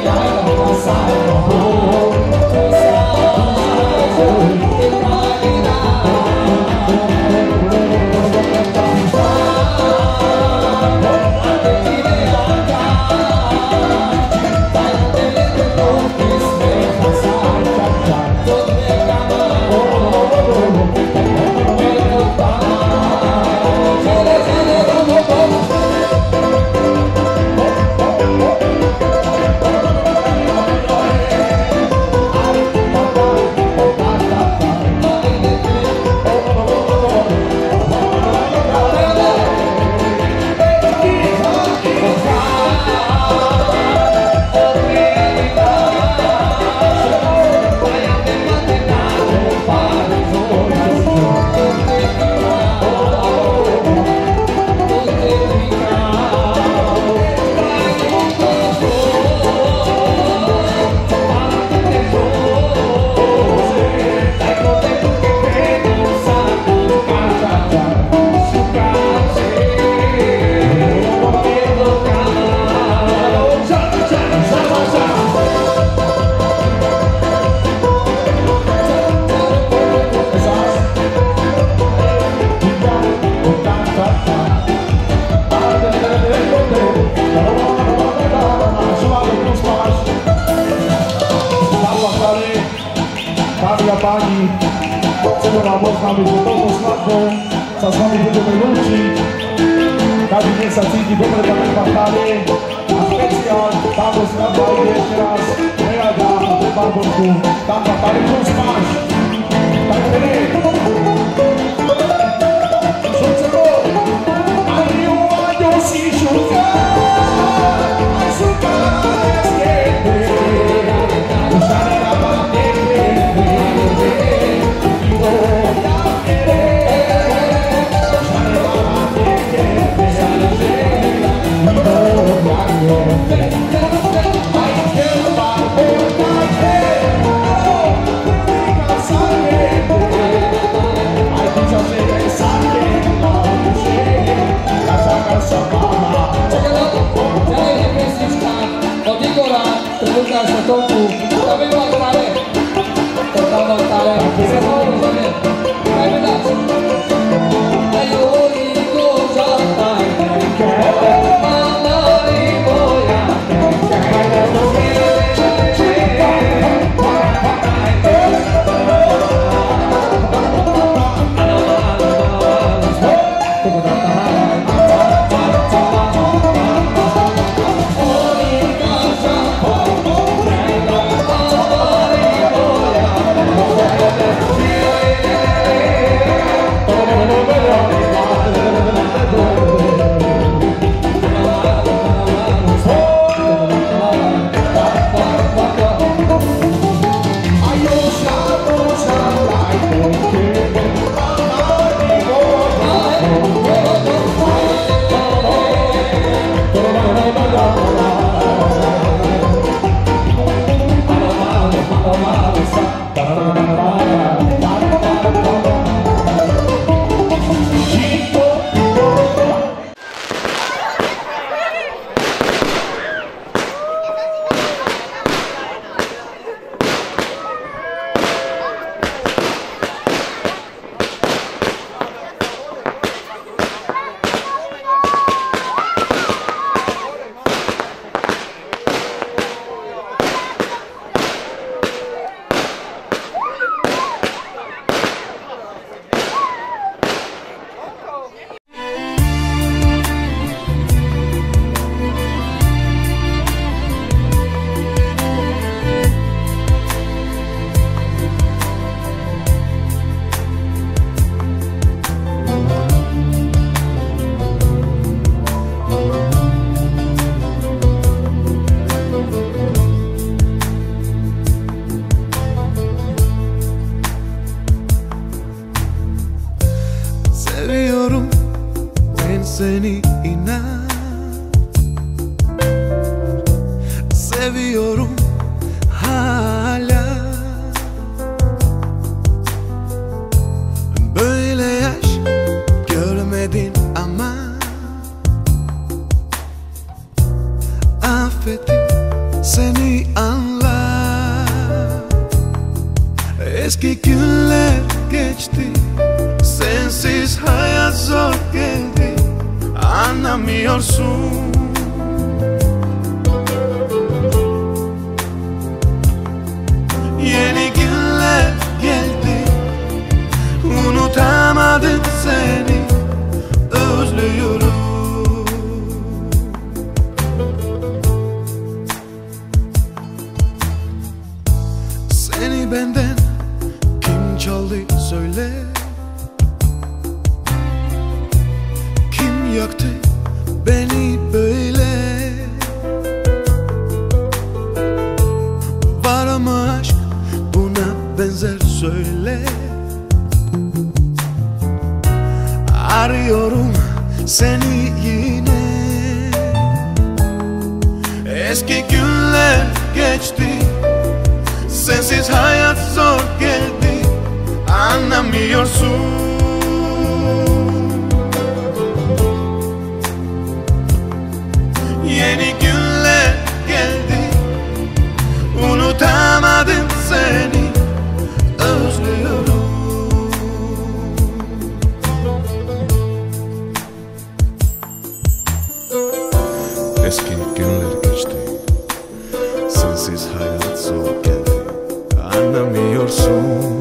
seni inan, seviyorum hala. Böyle yaş görmedin ama affettim seni anlar. Eski günler geçti, sensiz hayat zor geldi, anlamıyorsun. Yeni günler geldi, unutamadım seni, özlüyorum. Seni benden kim çaldı söyle, kim yaktı beni böyle? Var mı aşk buna benzer söyle? Arıyorum seni yine. Eski günler geçti, sensiz hayat zor geldi, anlamıyorsun. Yeni günler geldi, unutamadım seni, özlüyorum. Eski günler geçti, sensiz hayat zor geldi, anlamıyorsun.